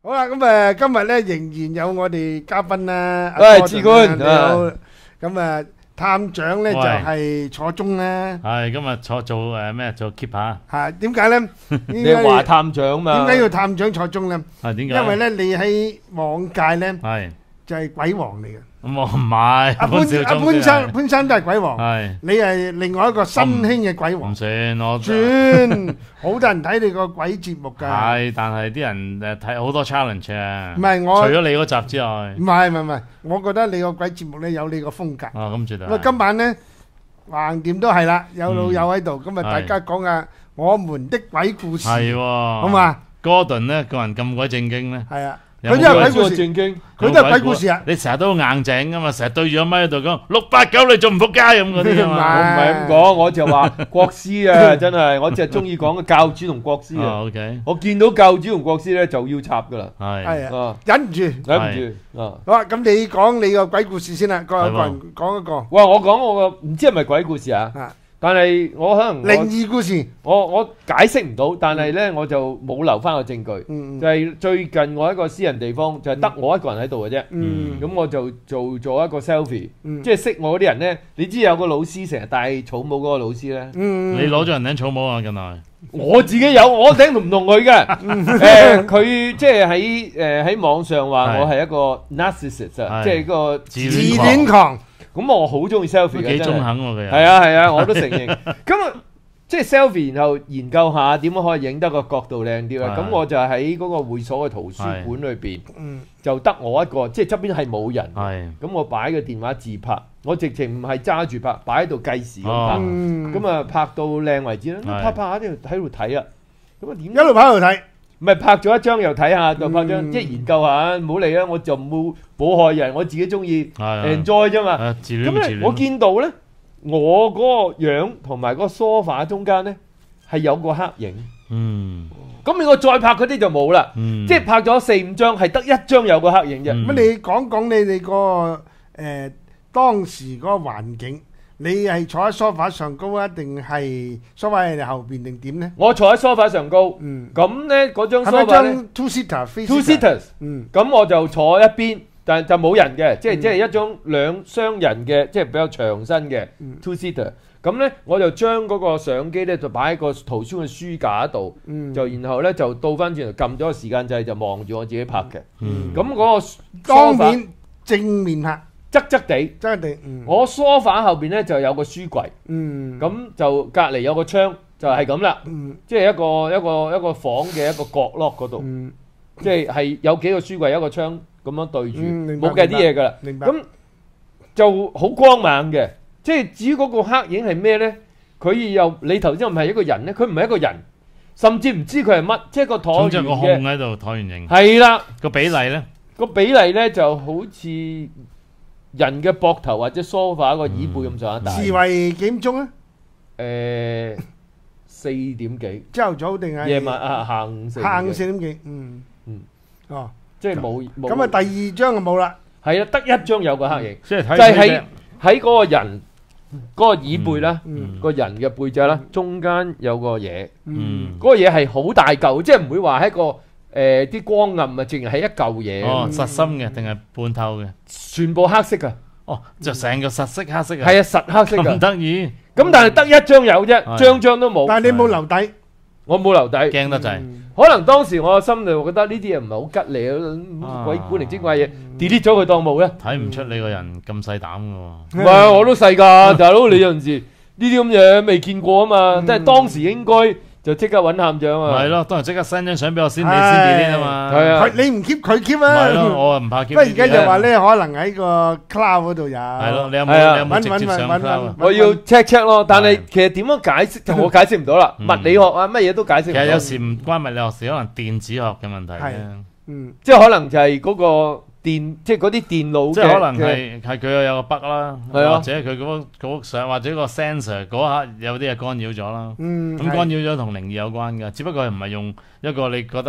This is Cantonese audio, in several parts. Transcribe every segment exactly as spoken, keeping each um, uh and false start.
好啦，咁誒今日咧仍然有我哋嘉賓啦， 喂，志官， 你好。咁誒探長咧就係楚中啦。 係今日坐做誒咩？做 keep 下。 係點解咧？ 你話探長嘛？ 點解要探長楚中咧？ 係點解？ 因為咧你喺網界咧係就係鬼王嚟嘅。 咁我唔係。 阿潘阿潘生潘生都係鬼王。 係。 你係另外一個新興嘅鬼王。 唔算我。 算，好多人睇你個鬼節目㗎。 係，但係啲人誒睇好多 challenge 啊。 唔係我。 除咗你嗰集之外。 唔係唔係唔係，我覺得你個鬼節目咧有你個風格。 哦，咁絕對。 咁啊，今晚咧橫掂都係啦，有老友喺度，咁啊大家講下我們的鬼故事。 係喎。 好嘛 ？Gordon咧個人咁鬼正經咧。 係啊。佢都係鬼故事， 正經， 佢都係鬼故事啊！ 你成日都硬整噶嘛，成日對住個咪喺度講六八九，你仲唔仆街咁嗰啲啊嘛？ 我唔係咁講，我就話國師啊，真係，我就係中意講個教主同國師啊。 OK， 我見到教主同國師咧就要插噶啦。 係係啊，忍唔住， 忍唔住啊！ 好啊，咁你講你個鬼故事先啦，各有個人講一個。 哇！我講我個唔知係咪鬼故事啊？但係我可能靈異故事， 我我解釋唔到，但係咧我就冇留翻個證據，就係最近我一個私人地方就係得我一個人喺度嘅啫，咁我就做咗一個 selfie，即係識我嗰啲人咧，你知有個老師成日戴草帽嗰個老師咧， 你攞咗人頂草帽啊？近來我自己有，我頂同唔同佢嘅，誒佢即係喺誒喺網上話我係一個 narcissist 啊，即係個自戀狂。 咁我好中意 selfie 嘅， 幾中肯喎佢。 係啊係啊，我都承認。咁啊，即係 selfie，然後研究下點樣可以影得個角度靚啲啦。咁我就喺嗰個會所嘅圖書館裏邊，就得我一個，即係側邊係冇人。咁我擺個電話自拍，我直情唔係揸住拍，擺喺度計時咁拍。咁啊拍到靚為止啦，拍拍下喺度喺度睇啊。咁啊點？ 一路拍喺度睇。 唔係拍咗一張又睇下，就拍張即係研究下，唔好理啦。我就冇冇害人，我自己中意 enjoy 啫嘛。咁咧，我見到咧，我嗰個樣同埋嗰個 sofa 中間咧係有個黑影。 嗯。 咁如果再拍嗰啲就冇啦。嗯。即係拍咗四五張，係得一張有個黑影啫。 咁你講講你哋個誒當時嗰個環境。你係坐喺 sofa 上高啊，定係 sofa 喺你後邊定點咧？ 我坐喺 sofa 上高，嗯，咁咧嗰張 sofa 咧 two seater，two seaters， 嗯， 咁我就坐一邊，但係就冇人嘅，即係即係一張兩雙人嘅，即係比較長身嘅 two seater。咁咧我就將嗰個相機咧就擺喺個圖書嘅書架度，就然後咧就倒翻轉頭撳咗個時間掣，就望住我自己拍嘅。咁嗰個當面正面拍。 側側地， 側地，嗯， 我梳化後邊咧就有個書櫃， 嗯， 咁就隔離有個窗，就係咁啦， 嗯， 即係一個一個一個房嘅一個角落嗰度， 嗯， 即係係有幾個書櫃，一個窗咁樣對住， 嗯， 冇計啲嘢噶啦， 明白， 咁就好光猛嘅，即係至於嗰個黑影係咩咧？佢又你頭先唔係一個人咧，佢唔係一個人，甚至唔知佢係乜，即係個橢圓嘅， 總之個空喺度橢圓形， 係啦， 個比例咧， 個比例咧就好似人嘅膊頭或者 sofa 個椅背咁上下大。 時為幾點鐘啊？ 誒，四點幾。 朝頭早定係夜晚啊？下午四。 下午四點幾？嗯嗯。哦， 即係冇冇。 咁啊，第二張就冇啦。 係啊，得一張有個黑影， 即係睇就係喺喺嗰個人嗰個椅背啦，個人嘅背脊啦，中間有個嘢。嗯。嗰個嘢係好大嚿，即係唔會話係一個。誒啲光暗啊，淨係係一嚿嘢。 哦，實心嘅定係半透嘅？ 全部黑色㗎。 哦，就成個實色黑色啊。 係啊，實黑色㗎。 咁得意。 咁但係得一張有啫，張張都冇。 但係你冇留底， 我冇留底， 驚得滯。 可能當時我心裏覺得呢啲嘢唔係好吉利啊，鬼古靈精怪嘢 delete 咗佢當冇咧。 睇唔出你個人咁細膽㗎喎。 唔係，我都細㗎，大佬你有陣時呢啲咁嘢未見過啊嘛，即係當時應該。就即刻揾探長啊！ 係咯，當然即刻 send 張相俾我先，你先 delete 啊嘛。 係啊， 你唔 keep 佢 keep 啊。 係咯，我唔怕 keep。 不過而家就話咧，可能喺個 cloud 嗰度有。 係咯，你有冇你有冇直接上 cloud？ 我要 check check 咯，但係其實點樣解釋，我解釋唔到啦。物理學啊，乜嘢都解釋唔到。 其實有時唔關物理學事，可能電子學嘅問題啫。 嗯，即係可能就係嗰個。電即係嗰啲電腦， 即係可能係係佢有個 bug 啦，或者佢嗰嗰上或者個 sensor 嗰刻有啲嘢干擾咗啦。咁干擾咗同靈異有關嘅，只不過唔係用一個你覺得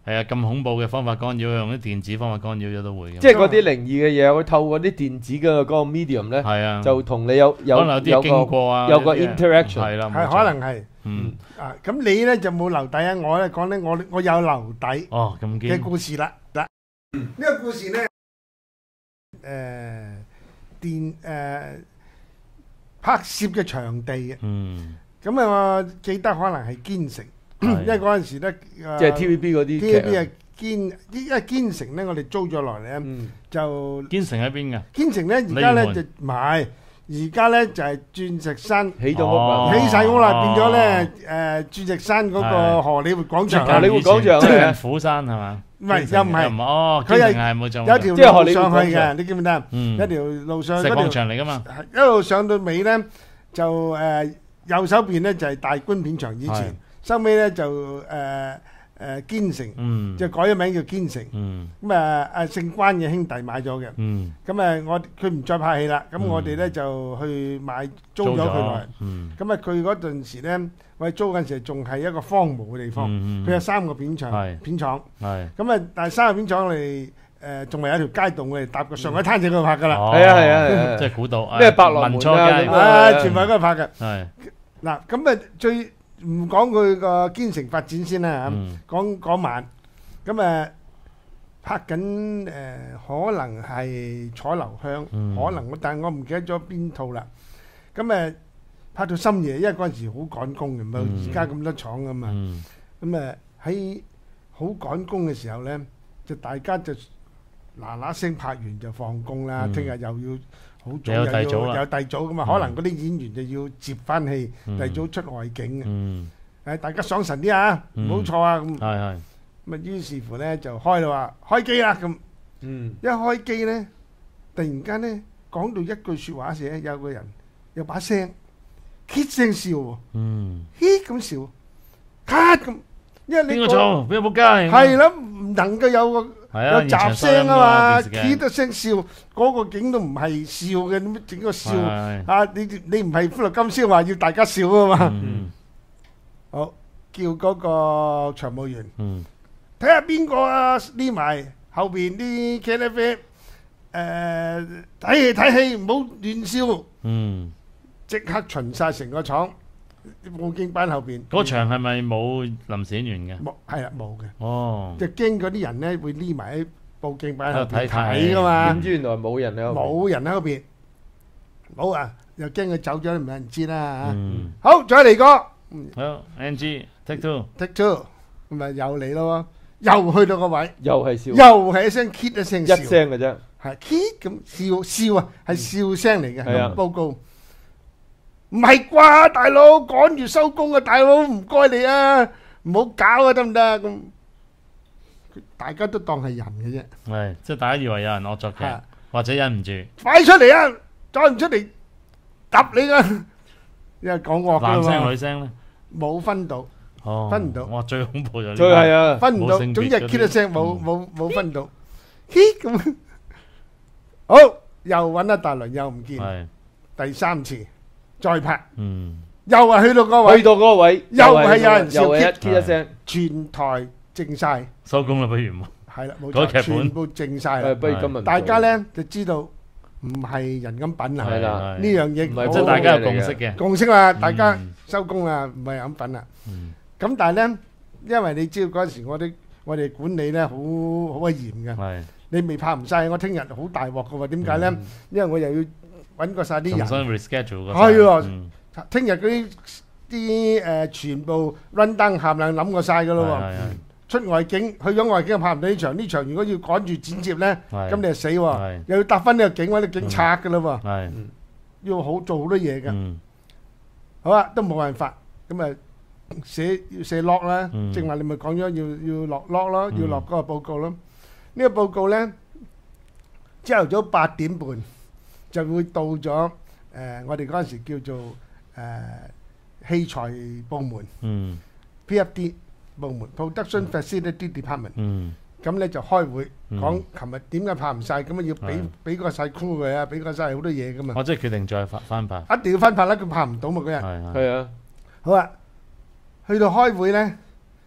係啊，咁恐怖嘅方法干擾，用啲電子方法干擾咗都會嘅。 即係嗰啲靈異嘅嘢，會透過啲電子嘅嗰個 medium 咧， 係啊， 就同你有有可能有啲經過啊， 有個 interaction 係啦， 係可能係。 嗯啊，咁你咧就冇留底啊，我咧講咧，我我有留底哦咁嘅堅故事啦。嗱，呢個故事咧，誒電誒拍攝嘅場地嘅， 嗯咁啊，我記得可能係堅城，因為嗰陣時咧， 即係 T V B 嗰啲 T V B 劇係堅，因為堅城咧，我哋租咗落嚟咧，就堅城喺邊㗎？ 堅城咧，而家咧就唔係。而家咧就係鑽石山起咗屋啦， 起晒屋啦，變咗咧誒鑽石山嗰個荷里活廣場， 荷里活廣場即係虎山係嘛？ 唔係又唔係， 哦，佢係冇錯， 有條路上去嘅，你記唔記得？ 嗯， 一條路上石礦場嚟㗎嘛， 一路上到尾咧就誒右手邊咧就係大觀片場，以前收尾咧就誒。誒堅城，就改咗名叫堅城。咁啊，阿姓關嘅兄弟買咗嘅。咁啊，我佢唔再拍戲啦。咁我哋咧就去買租咗佢落嚟。咁啊，佢嗰陣時咧，我哋租嗰陣時仲係一個荒蕪嘅地方。佢有三個片場、片廠。咁啊，但係三個片廠我哋誒仲係有條街道，我哋搭個上海灘仔嗰度拍㗎啦。 係啊係啊， 即係古道。 咩百樂門啊？ 全部喺嗰度拍嘅。 係。 嗱，咁啊最。唔講佢個堅城發展先啦嚇，講嗰晚咁誒拍緊誒，可能係楚留香，可能我但係我唔記得咗邊套啦。咁誒拍到深夜，因為嗰陣時好趕工嘅，冇而家咁多廠㗎嘛。咁誒喺好趕工嘅時候咧，就大家就嗱嗱聲拍完就放工啦，聽日又要。好早又要有第組咁啊，可能嗰啲演員就要接翻戲，第組出外景嘅。誒，大家爽神啲啊，唔好錯啊咁。係係。咁啊，於是乎咧就開啦話，開機啦咁。嗯。一開機咧，突然間咧講到一句説話時咧，有個人有把聲，hit 聲笑喎。嗯。hit 咁笑，cut 咁，因為你邊個做？邊個仆街？ 係啦，唔能夠有個。有雜聲啊嘛 ，key 得聲笑，嗰個景都唔係笑嘅，點整個笑啊？你你唔係歡樂今宵話要大家笑啊嘛？好，叫嗰個場務員，睇下邊個啊匿埋後邊啲茄喱啡，誒睇戲睇戲唔好亂笑，嗯，即刻巡晒成個廠。報警班後邊， 嗰場係咪冇臨時演員嘅？ 冇，係啦，冇嘅。 哦， 就驚嗰啲人咧會匿埋喺報警班後邊睇噶嘛。 點知原來冇人喺嗰邊？ 冇人喺嗰邊，冇啊！又驚佢走咗，唔有人知啦嚇。好，再嚟個。 好 ，N G take two，take two，咁咪又嚟咯，又去到個位， 又係笑， 又係一聲 kit 一聲， 一聲嘅啫， 係 kit 咁笑笑啊，係笑聲嚟嘅。係啊，報告。唔係啩，大佬趕住收工啊！大佬唔該你啊，唔好搞啊，得唔得？咁大家都當係人嘅啫。 係，即係大家以為有人惡作劇，或者忍唔住。 快出嚟啊！再唔出嚟揼你啊！因為講惡嘅嘛。 男聲女聲咧， 冇分到，分唔到。 哇！最恐怖就呢個。最係啊， 分唔到。總之係 K 一聲，冇冇冇分到。K 咁，好又揾一大輪，又唔見。係第三次。再拍，嗯，又係去到嗰位， 去到嗰個位， 又係有人笑， 又係一聲， 全台靜晒， 收工啦，不如係啦，冇錯，全部靜晒啦， 不如今日大家咧就知道唔係人咁品啦，係啦，呢樣嘢唔係即係大家有共識嘅， 共識啦，大家收工啦，唔係咁品啦，咁但係咧，因為你知道嗰陣時我哋我哋管理咧好好鬼嚴嘅，係，你未拍唔晒，我聽日好大鑊嘅喎，點解咧？因為我又要。揾過曬啲人， 重新 reschedule 係喎，聽日嗰啲啲誒全部 run down 冚唪唥諗過曬噶咯喎，出外景去咗外景拍唔到呢場，呢場如果要趕住剪接咧，咁你就死喎，又要搭翻呢個景，揾啲景拆噶咯喎，要好做好多嘢嘅，好啊，都冇辦法，咁啊寫要寫 log 啦，正話你咪講咗要要落 log 咯，要落嗰個報告咯，呢個報告咧朝頭早八點半。就會到咗誒，我哋嗰陣時叫做誒器材部門，嗯 ，P F D 部門 ，Production Facility Department，咁咧就開會講，琴日點解拍唔晒，咁啊要俾俾個細 crew 佢啊，俾個晒好多嘢噶嘛。 我即係決定再翻翻拍， 一定要翻拍啦，佢拍唔到嘛嗰日。 係係啊， 好啊，去到開會咧，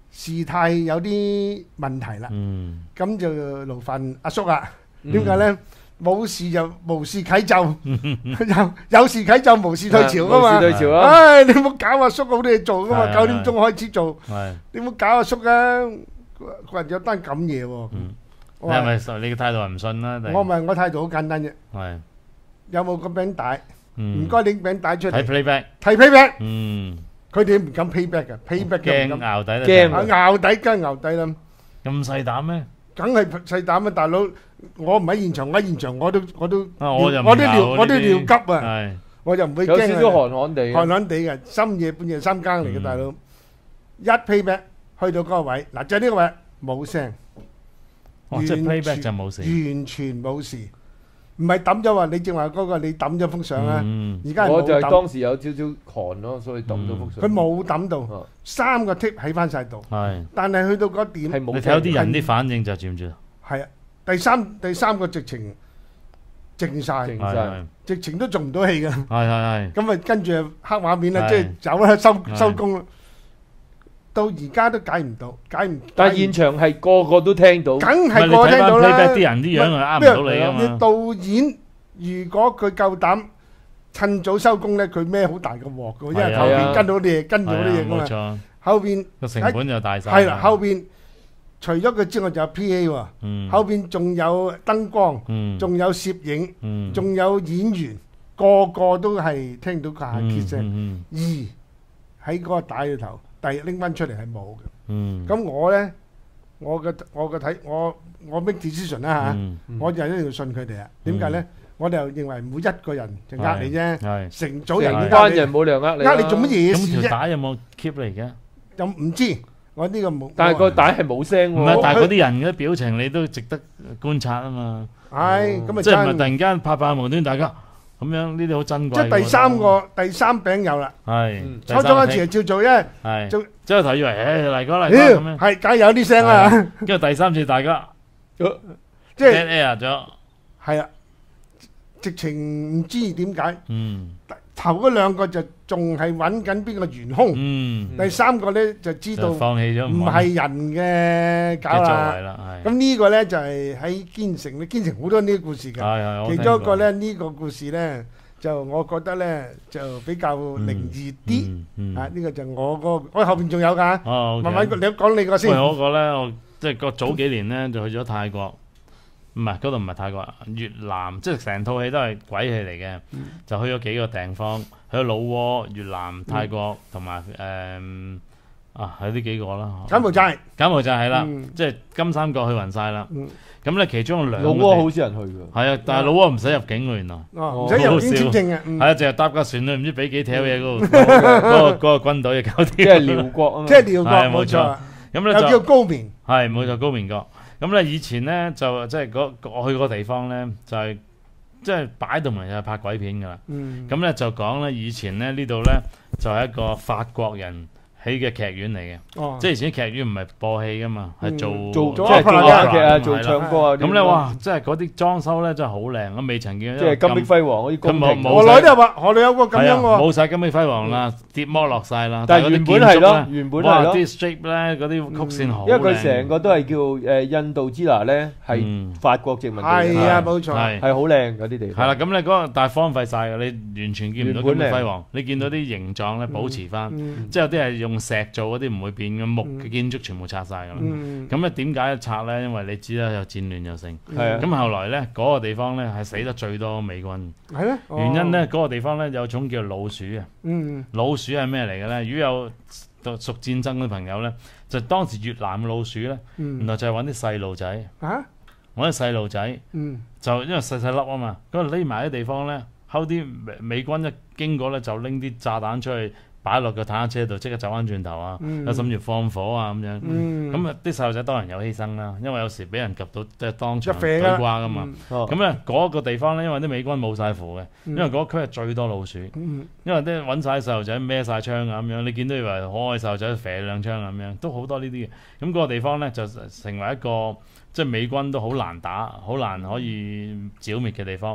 事態有啲問題啦， 嗯， 咁就勞煩阿叔啦。點解咧？冇事就無事啟奏，有有事啟奏無事退潮噶嘛。 無事退潮啊！ 唉，你唔好搞阿叔好多嘢做噶嘛， 係九點鐘開始做， 係。 你唔好搞阿叔啊！佢話有單咁嘢喎。 嗯， 我話你係咪你嘅態度係唔信啦？定我問我態度好簡單啫， 係有冇個餅帶？ 嗯唔該拎餅帶出睇嚟， playback， 睇 payback。 嗯， 佢哋唔敢 payback 嘅，payback 嘅唔驚敢。 淆底啦， 驚啊咬底梗係咬底啦， 咁細膽咩？ 梗係細膽啊！大佬，我唔喺現場，我喺現場我都我都啊，我就唔我都尿咬我都呢啲尿急啊！ 係我就唔會有少少驚啊， 寒寒地嘅， 寒寒地嘅，深夜半夜三更嚟嘅嗯大佬，一 payback 去到嗰個位，嗱就係呢個位冇聲， 哦，即係完 playback 全就冇事。 完全冇事，唔係抌咗話你正話嗰個你抌咗幅相啊， 嗯而家係我就係冇抌， 當時有少少寒咯，所以抌咗幅相。 佢冇抌到， 啊三個 tip 喺翻晒度， 係， 但係去到嗰點係冇你睇有啲人啲反應就知唔知？ 係啊，第三第三個直情靜晒， 靜係係直情都做唔到戲㗎。 係係咁啊，跟住黑畫面啦， 係即係走啦，收係收工啦。到而家都解唔到，解唔但係現場係個個都聽到， 梗唔係你係個聽睇翻到啦。 playback 啲人啲樣係呃唔到你啊你嘛。 導演如果佢夠膽趁早收工咧，佢孭好大個鑊㗎，因為係啊後邊跟到啲嘢，跟到係啊啲嘢㗎嘛。 冇錯， 後邊個成本就大晒。 係啦，後邊除咗佢之外，就有 P A 喎， 嗯後邊仲有燈光， 嗯仲有攝影， 嗯仲有演員，個個都係聽到佢下嗯 kiss 聲。 嗯而喺嗰個帶裏頭，第日拎翻出嚟係冇嘅。 嗯咁我咧，我嘅我嘅睇，我我 make decision 啦嗯嚇，我就一定要信佢哋啊。點解咧？我哋又認為每一個人就呃你啫， 係成組人係都呃你， 班人冇理由呃你啦。 呃你做乜嘢咁條事啫？ 帶有冇 keep 嚟嘅？ 又唔知，我呢個冇。 但係個帶係冇聲唔係， 喎。 但係嗰啲人嘅表情你都值得觀察啊嘛。 唉，咁啊即係唔係突真。 然間拍拍無端大家咁樣呢啲好珍貴喎。 即係第三個第三餅有啦， 係嗯初初一次就照做啫， 係， 做即係頭以為誒嚟過嚟妖過咁樣， 係梗係有啲聲啦， 跟住第三次大家即係 dead air 咗， 係啊，直情唔知點解。 嗯頭嗰兩個就仲係揾緊邊個元兇， 嗯， 第三個咧就知道就唔放棄咗係人嘅搞嘅作啦為。啦，係咁呢個咧就係喺堅城咧，堅城好多呢啲故事㗎。 係係，我其聽過中一個咧，呢個故事咧就我覺得咧就比較靈異啲。 嗯嗯啊，呢個就我個，我後邊仲有㗎。 哦， 慢慢你講你個喂， 先。 我個咧，我即係個早幾年咧就去咗泰國，唔係嗰度唔係泰國，越南，即係成套戲都係鬼戲嚟嘅，就去咗幾個地方，去咗老撾、越南、泰國同埋誒啊，係呢幾個啦。 柬埔寨。 柬埔寨係啦嗯， 即係金三角去勻晒啦。 嗯咁咧其中有兩老個地撾好少人去㗎。 係啊，但係老撾唔使入境喎，原來。 哦，唔使入境簽證嘅。嗯係啊，淨係搭架船去，唔知俾幾條嘢嗰度，嗰個嗰個軍隊就搞掂。 即係寮國啊嘛。 即係寮國係冇冇錯啊， 咁咧就又叫高棉。 係冇錯，高棉角。咁咧以前咧就即係嗰我去個地方咧就係即係擺到明就係拍鬼片㗎啦。 嗯。 咁咧就講咧以前咧呢度咧就係一個法國人起嘅劇院嚟嘅， 哦。 即係以前劇院唔係播戲㗎嘛，係做做做即係做 opera 話劇啊， 係啦做唱歌啊。 咁咧哇，即係嗰啲裝修咧真係好靚，我未曾見。 即係金碧輝煌嗰啲宮廷。 佢冇河內都有話，河內有個咁係啊， 樣喎。 冇晒金碧輝煌啦，跌剝落晒啦。 但係原係嗰啲建築本係咯咧， 原本係哇！ 咯啲 strip 咧，嗰啲曲線好靚， 因為佢成個都係叫誒印度支那咧，係嗯法國殖民地嚟係嘅， 啊，冇錯。 係係好靚嗰啲地方。 係啦，咁你嗰個但係荒廢晒嘅，你完全見唔到金碧原本靚輝煌，你見到啲形狀咧保持翻， 嗯即係有啲係用石做嗰啲唔會變嘅，木嗯嘅建築全部拆晒㗎啦。 嗯。 咁咧點解拆咧？因為你知啦，有戰亂又成。 係啊咁後來咧嗰個地方咧係死得最多美軍， 係咩？ 原因咧嗰個地方咧有種叫老鼠啊。 嗯。 老鼠係咩嚟嘅咧？如果有讀熟戰爭嘅朋友咧，就當時越南嘅老鼠咧，原嗯。 來就係揾啲細路仔， 啊？ 揾啲細路仔。 嗯。 就因為細細粒啊嘛，嗰度匿埋啲地方咧，後啲美美軍一經過咧，就拎啲炸彈出去擺落個坦克車度，即刻走翻轉頭啊！ 嗯有甚至放火啊咁樣。 嗯。 咁啊，啲細路仔當然有犧牲啦，因為有時俾人及到即係當場一啡啦對瓜噶嘛。 嗯。 哦咁咧嗰個地方咧，因為啲美軍冇晒符嘅，因為嗰區係最多老鼠， 嗯。 因為啲揾晒細路仔孭晒槍啊咁樣，你見到以為可愛細路仔射兩槍啊咁樣，都好多呢啲嘅。咁嗰個地方咧就成為一個即係美軍都好難打、好難可以剿滅嘅地方。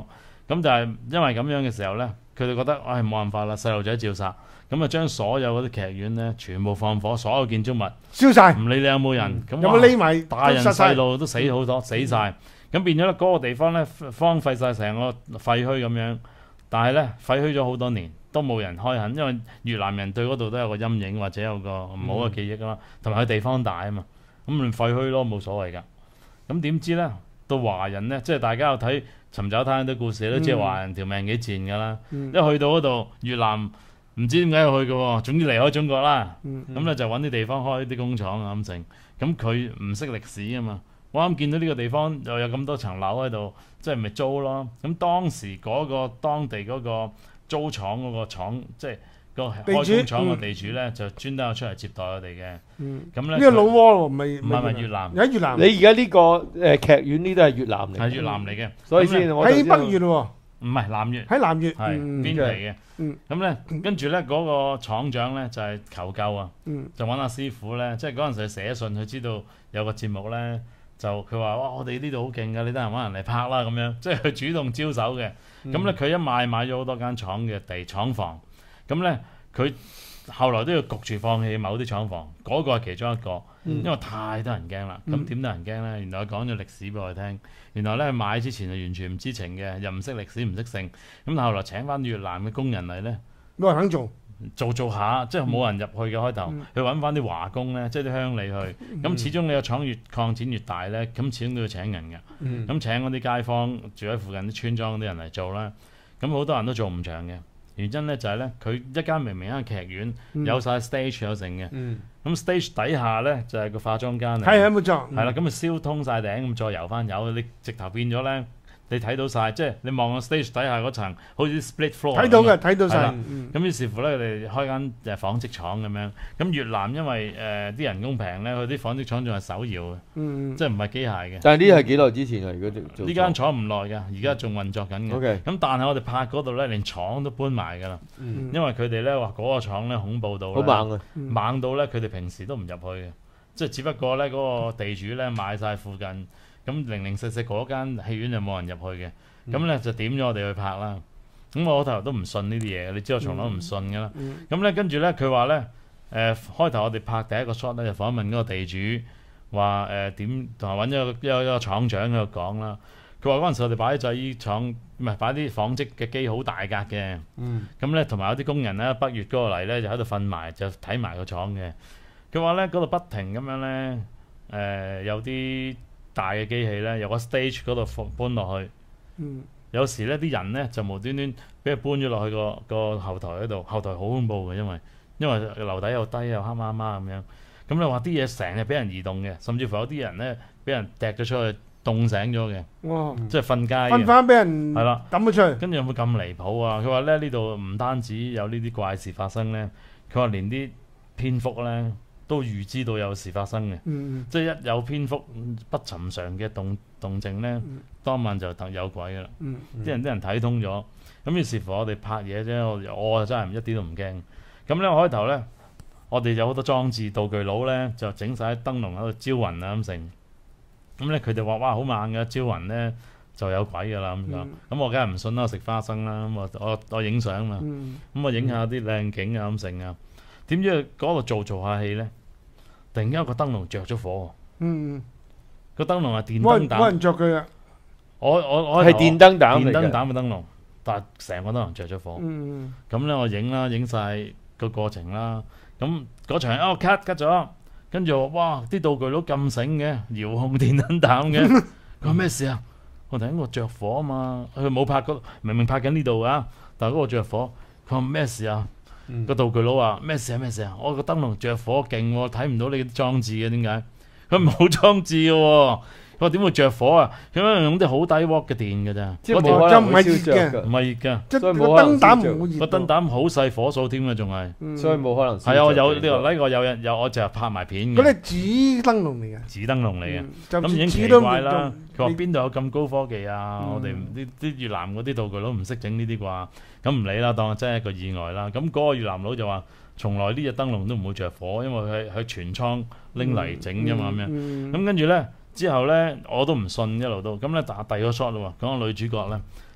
咁就係因為咁樣嘅時候咧，佢哋覺得唉冇辦法啦，細路仔照殺，咁啊將所有嗰啲劇院咧全部放火，所有建築物燒晒， 唔理你有冇人，咁有冇匿埋大人都殺晒細路都死好多，死晒。咁變咗咧嗰個地方咧荒廢晒成個廢墟咁樣，但係咧廢墟咗好多年都冇人開墾，因為越南人對嗰度都有個陰影或者有個唔好嘅記憶啦，同埋佢地方大啊嘛，咁咪廢墟咯，冇所謂㗎。咁點知咧到華人咧，即係大家有睇尋找他人啲故事都知道華人條命幾賤㗎啦， 嗯一去到嗰度越南唔知點解要去嘅喎，總之離開中國啦， 嗯咁咧就揾啲地方開啲工廠啊咁成，咁佢唔識歷史啊嘛。我啱見到呢個地方又有咁多層樓喺度，即係咪租咯？咁當時嗰個當地嗰個租廠嗰個廠，即係個開工廠個地主咧，就專登有出嚟接待我哋嘅。 嗯， 咁咧呢個老撾喎，唔係唔係唔係越南， 喺越南， 你而家呢個誒劇院呢都係越南嚟， 係越南嚟嘅， 所以先我就喺知道北越喎， 唔係南越， 喺南越， 係嗯邊嚟嘅。 嗯咁咧跟住咧嗰個廠長咧就係求救啊， 嗯就揾阿師傅咧，即係嗰陣時寫信，佢知道有個節目咧。就佢話：哇！我哋呢度好勁㗎，你得閒揾人嚟拍啦咁樣，即係佢主動招手嘅。咁咧佢一買買咗好多間廠嘅地廠房，咁咧佢後來都要焗住放棄某啲廠房，嗰、嗰個係其中一個，因為太多人驚啦。咁點得人驚咧？原來佢講咗歷史俾我哋聽，原來咧買之前就完全唔知情嘅，又唔識歷史唔識性。咁後來請翻越南嘅工人嚟咧， 冇人肯做。 做做下，即係冇人入去嘅開頭，去揾翻啲華工咧，即係啲鄉里去。咁始終你個廠越擴展越大咧，咁始終都要請人嘅。咁、嗯、請嗰啲街坊住喺附近啲村莊嗰啲人嚟做啦。咁好多人都做唔長嘅，原因咧就係咧，佢一間明明一間劇院， 嗯、 有晒 stage 有成嘅。咁、 嗯、 stage 底下咧就係、是、個化妝間嚟。 係啊，冇錯。 係啦，咁啊燒通晒頂，咁再油翻油，你直頭變咗咧。你睇到晒，即係你望個 stage 底下嗰層，好似 split floor 睇到嘅，睇到晒。 咁、嗯、於是乎咧，佢哋開間誒紡織廠咁樣。咁越南因為誒啲、呃、人工平咧，佢啲紡織廠仲係手搖嘅， 嗯、 即係唔係機械嘅。 但係呢係幾耐之前啊？如果做呢間廠唔耐㗎，而家仲運作緊嘅。咁、 okay. 但係我哋拍嗰度咧，連廠都搬埋㗎啦。 嗯、 因為佢哋咧話嗰個廠咧恐怖到好猛啊！ 猛到咧，佢哋平時都唔入去嘅，即係只不過咧嗰、嗰個地主咧買晒附近，咁零零四四嗰間戲院就冇人入去嘅。咁咧就點咗我哋去拍啦。咁我開頭都唔信呢啲嘢，你知我從來都唔信㗎啦。咁咧跟住咧佢話咧誒開頭我哋拍第一個 shot 咧就訪問嗰個地主，話誒點同埋揾咗一個一個廠長喺度講啦。佢話嗰陣時我哋擺啲製衣廠唔係擺啲紡織嘅機好大格嘅。咁咧同埋有啲工人咧北越嗰個嚟咧就喺度瞓埋就睇埋個廠嘅。佢話咧嗰度不停咁樣咧誒、呃、有啲大嘅機器咧由個 stage 嗰度搬落去。嗯、有時咧啲人咧就無端端俾佢搬咗落去個個後台嗰度，後台好恐怖嘅，因為因為樓底又低又黑麻麻咁樣。咁你話啲嘢成日俾人移動嘅，甚至乎有啲人咧俾人掟咗出去，凍醒咗嘅， 哇！ 即係瞓街嘅， 瞓翻俾人係啦， 抌咗出去。 跟住有冇咁離譜啊？佢話咧呢度唔單止有呢啲怪事發生咧，佢話連啲蝙蝠咧都預知到有事發生嘅， 嗯、 即係一有蝙蝠不尋常嘅動動靜咧。嗯當晚就特有鬼噶啦，啲、 嗯嗯、 人啲人睇通咗，咁於是乎我哋拍嘢啫，我我真係一啲都唔驚。咁咧開頭咧，我哋有好多裝置道具佬咧，就整晒燈籠喺度招魂啊咁成。咁咧佢哋話：哇，好猛嘅招魂咧就有鬼噶啦咁樣。咁、嗯、我梗係唔信啦，食花生啦。咁我我我影相嘛，咁、嗯、我影下啲靚景啊咁成啊。點知嗰度做做下戲咧，突然間有個燈籠着咗火。嗯，個燈籠係電燈膽， 冇人着佢啊！ 我我我係電燈膽嚟嘅， 電燈膽嘅燈籠，但係成個燈籠着咗火。咁、嗯、咧我影啦，影晒個過程啦。咁嗰場哦 cut cut 咗，跟住我哇啲道具佬咁醒嘅，遙控電燈膽嘅。佢話咩事啊？我睇我着火啊嘛，佢冇拍嗰，明明拍緊呢度啊，但係嗰個着火。佢話咩事啊？個、嗯、道具佬話咩事啊咩事啊？我個燈籠着火勁喎，睇唔到你啲裝置嘅，點解？佢冇裝置嘅喎。佢話點會着火啊？佢可能用啲好低瓦嘅電嘅咋， 即係冇可能會燒着嘅， 唔係熱嘅， 即係個燈膽唔會熱， 個燈膽好細火數添嘅，仲係， 所以冇可能。 係啊，我有呢個呢個有人有，我就係拍埋片嘅。 嗰啲紙燈籠嚟嘅， 紙燈籠嚟嘅，咁、嗯、已經奇怪啦。佢話邊度有咁高科技啊？嗯、我哋啲啲越南嗰啲道具佬唔識整呢啲啩，咁唔理啦，當真係一個意外啦。咁嗰個越南佬就話，從來呢隻燈籠都唔會着火，因為佢喺全倉拎嚟整啫嘛咁樣。咁、嗯嗯、跟住咧。之後咧，我都唔信一路都咁咧，打第二個 shot 咯喎，講個女主角咧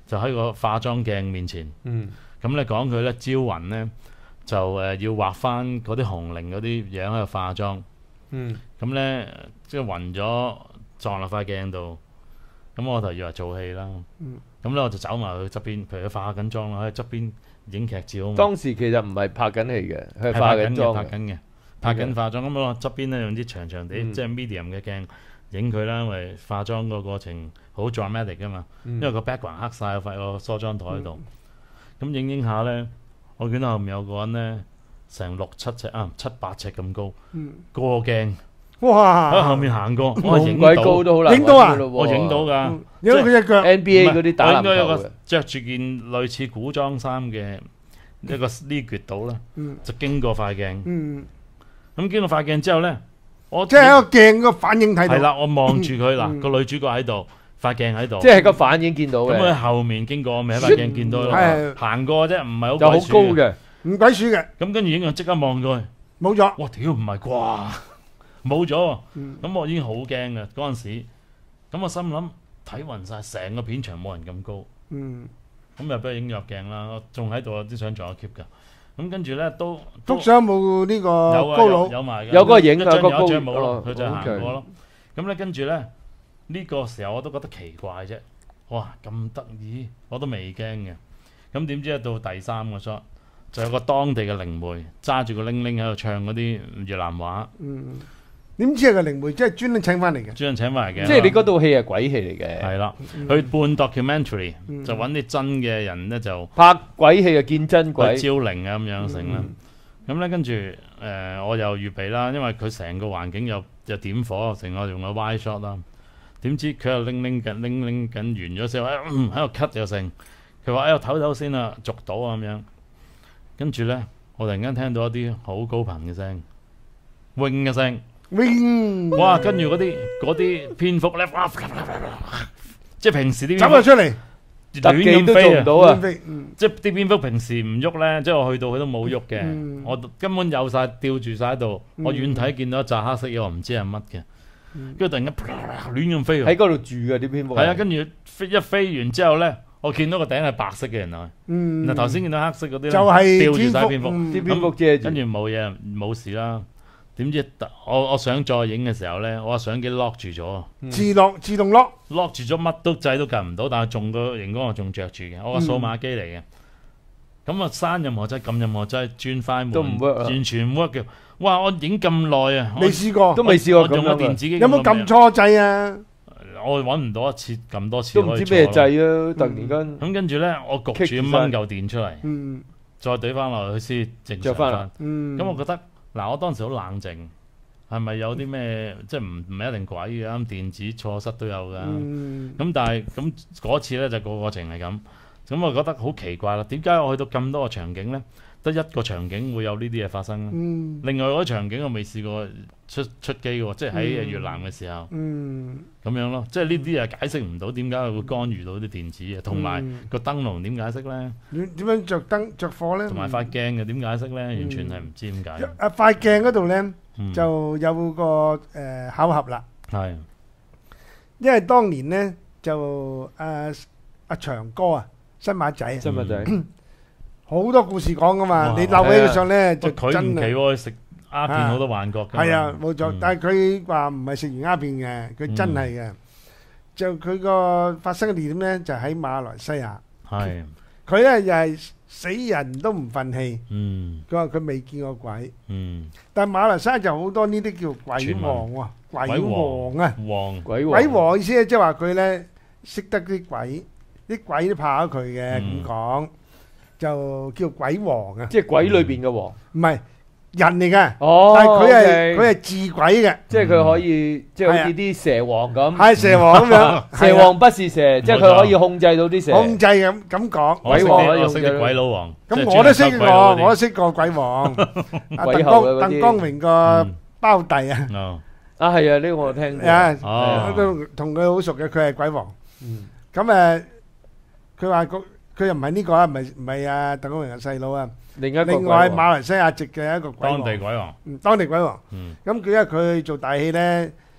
就喺個化妝鏡面前。 嗯咁咧講佢咧招魂咧就誒、呃、要畫翻嗰啲紅伶嗰啲樣喺度化妝。 嗯咁咧即係暈咗撞落塊鏡度。咁我就以為做戲啦。 嗯咁咧我就走埋去側邊，譬如佢化緊妝啦，喺側邊影劇照啊嘛。 當時其實唔係拍緊戲嘅，佢係係化緊嘅， 緊妝嘅。 拍緊嘅，拍緊化妝。咁我側邊咧用啲長長啲， 嗯即係 medium 嘅鏡影佢啦，因為化妝個過程好 dramatic 噶嘛。 嗯因為個 background 黑晒，有塊個梳妝台喺度。咁影影下咧，我見到後面有個人咧，成六七尺啊，七八尺咁高， 嗯， 過鏡哇！ 喺後面行過，我係影咁鬼高到， 都好難影到啊揾㗎咯喎我影到㗎。 嗯影到佢只腳， N B A 嗰啲打籃我應該有個球嘅。 着住件類似古裝衫嘅一個 sleeve 到啦， 嗯就經過塊鏡。 嗯， 咁經過塊鏡之後咧，我即係喺個鏡個反應睇到。 係啦，我望住佢嗱， 嗯個女主角喺度，塊鏡喺度。 即係個反應見到咁佢嘅， 後面經過，我咪喺塊鏡見到咯。 係行過啫，唔係好就好鬼鼠高。嘅。 唔鬼鼠嘅， 咁跟住影完即刻望過去， 冇咗。 哇！屌唔係啩？冇咗喎。 嗯咁我已經好驚嘅嗰陣時。咁我心諗睇暈晒，成個片場冇人咁高。 嗯， 咁又俾佢影咗入鏡啦，我仲喺度啲相仲有 keep 㗎。咁跟住咧都幅都相冇呢個有啊有高佬。 有埋㗎， 有嗰個影啊一張個高有一張冇咯哦， 佢就行 OK 過咯。咁咧跟住咧呢個時候我都覺得奇怪啫，哇咁得意，我都未驚嘅。咁點知到第三個 shot 就有個當地嘅靈媒揸住個鈴鈴喺度唱嗰啲越南話， 嗯，點知係個靈媒，即係專登請翻嚟嘅。 專登請埋嚟嘅。 即係你嗰套戲係鬼戲嚟嘅， 係啦， 嗯佢半 documentary 嗯就揾啲真嘅人咧就拍鬼戲就見真去鬼。 招靈啊咁樣成啦。 嗯咁咧跟住誒、呃、我又預備啦，因為佢成個環境又又點火，成個用個 wide shot 啦。點知佢又拎拎緊拎拎緊完咗之後，喺度咳又成。佢話：哎呀唞唞先啦，續到啊咁樣。跟住咧，我突然間聽到一啲好高頻嘅聲，wing 嘅聲， Wing 哇！跟住嗰啲嗰啲蝙蝠咧，哇！即係平時啲走咗出嚟， 特技都做亂咁飛啊！ 唔到啊！ 嗯即係啲蝙蝠平時唔喐咧，即係我去到佢都冇喐嘅， 嗯我根本有晒吊住晒喺度。 嗯我遠睇見到一紮黑色嘢，我唔知係乜嘅， 嗯跟住突然間啪亂咁飛喎。 喺嗰度住嘅啲蝙蝠。 係啊，跟住飛一飛完之後咧，我見到個頂係白色嘅原來。 嗯， 嗱頭先見到黑色嗰啲咧， 就係吊住晒蝙蝠， 嗯啲蝙蝠遮住跟。住冇嘢冇事啦。點知我我想再影嘅時候咧，我個相機 lock 住咗嗯自落自動 lock， ，lock 住咗乜都掣都撳唔到，但係仲個熒光我仲着住嘅，我個數碼機嚟嘅。咁啊刪任何掣撳任何掣轉快門都唔 work 啊完全唔 work 嘅。哇！我影咁耐啊，我未試過都。未試過我用個咁樣嘅， 電子機有冇撳錯掣啊？ 我揾唔到一次撳多次都唔知咩可以錯咯。 掣啊！突然間咁跟住咧，我焗住棘住晒掹嚿電出嚟， 嗯再懟翻落去先正常着返啦翻。 嗯， 咁我覺得嗱，我當時好冷靜，係咪有啲咩即係唔唔係一定鬼嘅？咁電子錯失都有㗎。咁、 嗯但係咁嗰次咧就個過程係咁，咁我覺得好奇怪啦。點解我去到咁多個場景咧，得一個場景會有呢啲嘢發生咧？ 嗯另外嗰個場景我未試過出出機喎，即係喺越南嘅時候咁、 嗯樣咯。即係呢啲嘢解釋唔到點解佢會干預到啲電子嘅，同埋嗯個燈籠點解釋咧？ 點點樣着燈着火咧？ 同埋塊鏡嘅點解釋咧？完全係唔知點解。 啊塊鏡嗰度咧嗯就有個誒巧合啦， 係因為當年咧就阿阿長哥啊新馬仔啊真咪仔， 好多故事講噶嘛， 哇你扭起佢上咧就不過佢真係唔奇喎，食鴉片好多幻覺㗎嘛。 係啊冇錯嗯， 但係佢話唔係食完鴉片嘅，佢真係嘅。就佢個發生嘅地點咧就喺馬來西亞， 係佢咧又係死人都唔憤氣， 嗯佢話佢未見過鬼。 嗯但係馬來西亞就好多呢啲叫鬼傳聞王喎，鬼鬼王啊！ 王鬼鬼王意思咧，即係話佢咧識得啲鬼，啲鬼都怕咗佢嘅嗯咁講，就叫鬼王啊！ 即係鬼裏邊嘅王。 唔係人嚟嘅， 哦， 但係佢係 OK 佢係治鬼嘅， 即係佢可以，即係好似啲蛇王咁。 係蛇王咁樣， 蛇王不是蛇，即係佢可以控制到啲蛇。 控制咁咁講。 我識鬼王可以啲我識啲用嘅鬼佬王，即係咁我都識過， 專係收鬼佬嗰啲我都識過鬼王。阿鄧鬼后光嗰啲鄧光榮個嗯胞弟啊， 哦啊，係啊，呢個我聽過。 啊， 哦都同佢好熟嘅，佢係鬼王。 嗯咁誒，佢話佢佢又唔係呢個啊，唔係唔係啊，鄧光榮嘅細佬啊。 另一個另外鬼王馬來西亞籍嘅一個鬼王， 當地鬼王， 嗯當地鬼王。 嗯咁佢因為佢做大戲咧，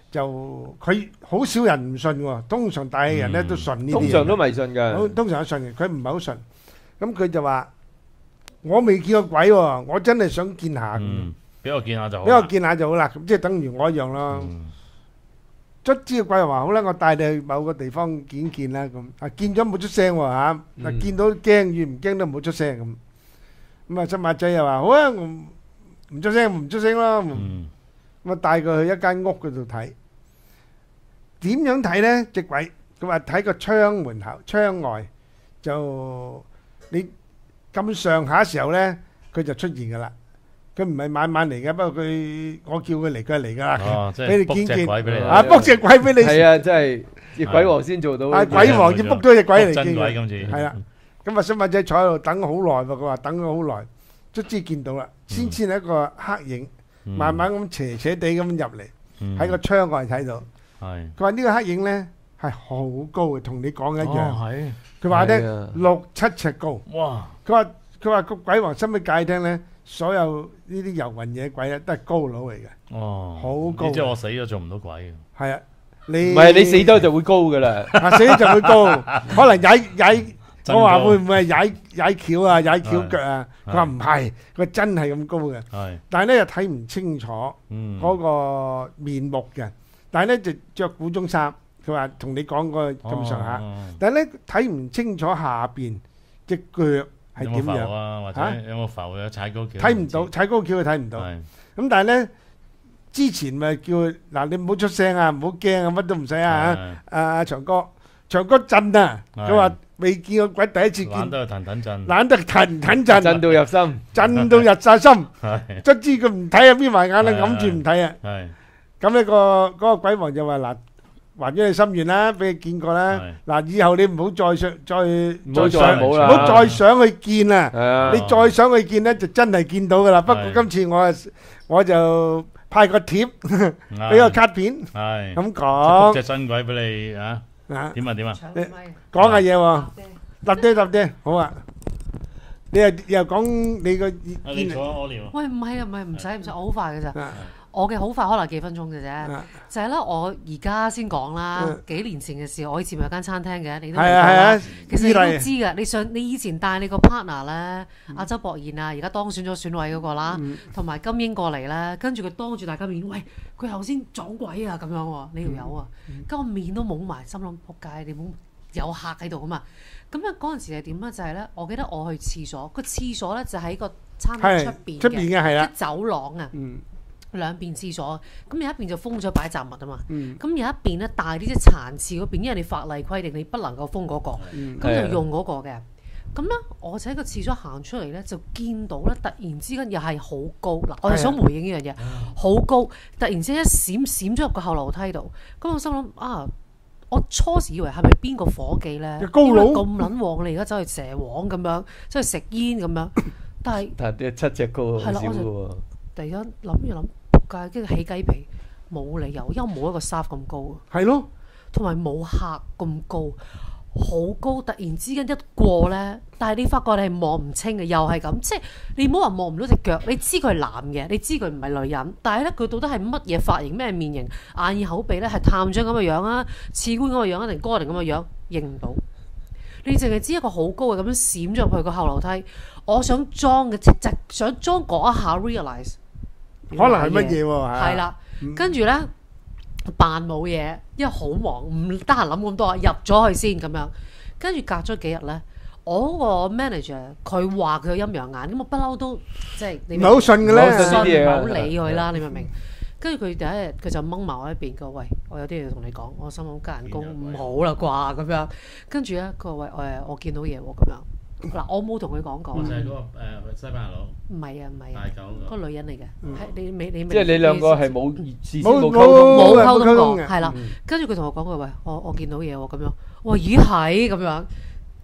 就佢好少人唔信喎，通常大氣人咧都信呢啲嘢。 通常都迷信好㗎。 通常都信嘅，佢唔係好信。咁佢就話：我未見過鬼喎，我真係想見下。 嗯，俾我見下就好俾我啦。 見下就好啦，咁即係等於我一樣咯。 嗯卒之個鬼話好啦，我帶你去某個地方見見啦咁。啊見咗冇出聲喎嚇，嗱嗯見到驚與唔驚都冇出聲咁。咁啊新馬仔又話好啊，我唔出聲唔出聲咯。咁嗯啊帶佢去一間屋嗰度睇，點樣睇呢？隻鬼佢話睇個窗門口窗外就你咁上下時候呢，佢就出現噶啦。佢唔係晚晚嚟嘅，不過佢我叫佢嚟，佢係嚟噶啦。 哦，即俾你係卜隻見見鬼俾你啊，卜隻鬼俾你。 係啊，真係隻鬼王先做到。 啊，鬼王要卜咗隻鬼嚟真見嘅。 鬼今次。 係啦，咁啊，新馬仔坐喺度等好耐喎，佢話等咗好耐，卒之見到啦，先先係一個黑影， 嗯慢慢咁斜斜地咁入嚟， 嗯喺個窗外睇到。 係佢話呢個黑影咧係好高嘅，同你講嘅一哦樣。 係佢話咧係啊六七尺高。 哇佢話佢話個鬼王心俾解聽咧，所有呢啲遊魂野鬼咧都係高佬嚟嘅。 哦好高你知我死咗做唔到鬼嘅。 係啊，你唔係你死咗就會高㗎啦。 啊死咗就會高，可能踩踩。 真我話高會唔會係踩踩橋啊、踩橋腳啊？ 係佢話唔係，佢真係咁高嘅。 係但係咧又睇唔清楚嗯嗰個面目嘅。但係咧就着古裝衫，佢話同你講過咁上下。 哦但係咧睇唔清楚下邊隻腳係點有冇浮樣， 啊？或嚇者有冇浮嘅踩高橋？ 睇唔到，踩高橋佢睇唔到。 係咁但係咧之前咪叫佢嗱你唔好出聲啊，唔好驚啊，乜都唔使啊嚇。 係阿阿長哥，長哥震啊！ 係佢話未見過鬼，第一次見， 懶得去騰騰震。 懶得騰騰震。 震到入心。 震到入晒心， 係卒之佢唔睇啊，眯埋眼啦， 係揞住唔睇啊。 係咁呢個嗰個鬼王就話嗱，還咗你心願啦，俾你見過啦。嗱，以後你唔好再想再唔好再再想，唔冇啦。 好再想去見啊。 係啊。 你再想去見咧，就真係見到噶啦。不過係今次我啊，我就派個貼俾個卡片係咁卜講隻新鬼俾你啊？ 啊， 點啊點啊？ 你講下嘢喎，搭爹搭爹，好啊。你又又講你個意啊你見坐我聊。 喂，唔係啊，唔係唔使唔使，我好快嘅咋。 啊我嘅好快，可能幾分鐘嘅啫。 啊就係咧，我而家先講啦嗯。 幾年前嘅事，我以前咪有間餐廳嘅，你都係啊係啊， 其實你都依例知㗎，你上你以前帶你個 partner 咧，亞洲博賢啊，而家當選咗選委嗰個啦，同埋金英過嚟咧，跟住佢當住大家面，喂，佢頭先撞鬼啊咁樣喎，呢條友啊，跟我面都懵埋，心諗仆街，你冇有客喺度啊嘛。咁樣嗰陣時係點咧？就係咧，我記得我去廁所，個廁所咧就喺個餐廳出係邊出邊嘅係啦即，走廊啊。 嗯兩邊廁所，咁有一邊就封咗擺雜物啊嘛， 嗯咁有一邊咧大啲即係殘廁嗰邊，因為你法例規定你不能夠封嗰、個，咁、 嗯就用嗰個嘅。咁咧，我就喺個廁所行出嚟咧，就見到咧，突然之間又係好高嗱，我係想回應呢樣嘢，好高，突然之間一閃閃咗入個後樓梯度，咁我心諗啊，我初時以為係咪邊個伙計咧， 高佬點解咁撚旺，你而家走去蛇王咁樣，走去食煙咁樣，但係。 但係七隻高好少係啦我就喎。 突然間諗一諗，仆街，跟住起雞皮，冇理由，因為冇一個 staff 咁高啊， 係咯， 同埋冇客咁高，好高，突然之間一過呢，但係你發覺你係望唔清嘅，又係咁，即係你唔好話望唔到隻腳，你知佢係男嘅，你知佢唔係女人，但係呢，佢到底係乜嘢髮型、咩面型、眼耳口鼻呢？係探長咁嘅樣啊，次官咁嘅樣啊，定哥定咁嘅樣，認唔到。你淨係知一個好高嘅咁樣閃咗入去個後樓梯，我想裝嘅即係想裝嗰一下 realize。 可能係乜嘢喎？ 係啦，跟住咧扮冇嘢，因為好忙，唔得閒諗咁多，入咗去先咁樣。跟住隔咗幾日咧，我嗰個 manager 佢話佢有陰陽眼，咁我不嬲都即係你唔係好信嘅唔係好信咧呢。啲嘢啊唔好理佢啦，你明唔明？跟住佢第一日佢就掹埋我一邊，佢話：喂，我有啲嘢要同你講，我心諗加人工唔好啦啩咁樣。跟住咧，佢話：喂，誒，我見到嘢喎咁樣。嗱，我冇同佢講過， 就係嗰個誒西班牙佬唔係啊唔係啊， 大狗嗰個女人嚟嘅，係你你你明即係你兩個係冇事先冇冇溝通。 冇溝通冇溝通嘅過，係啦。跟住佢同我講佢話：我我見到嘢喎咁樣。我話咦係咁樣。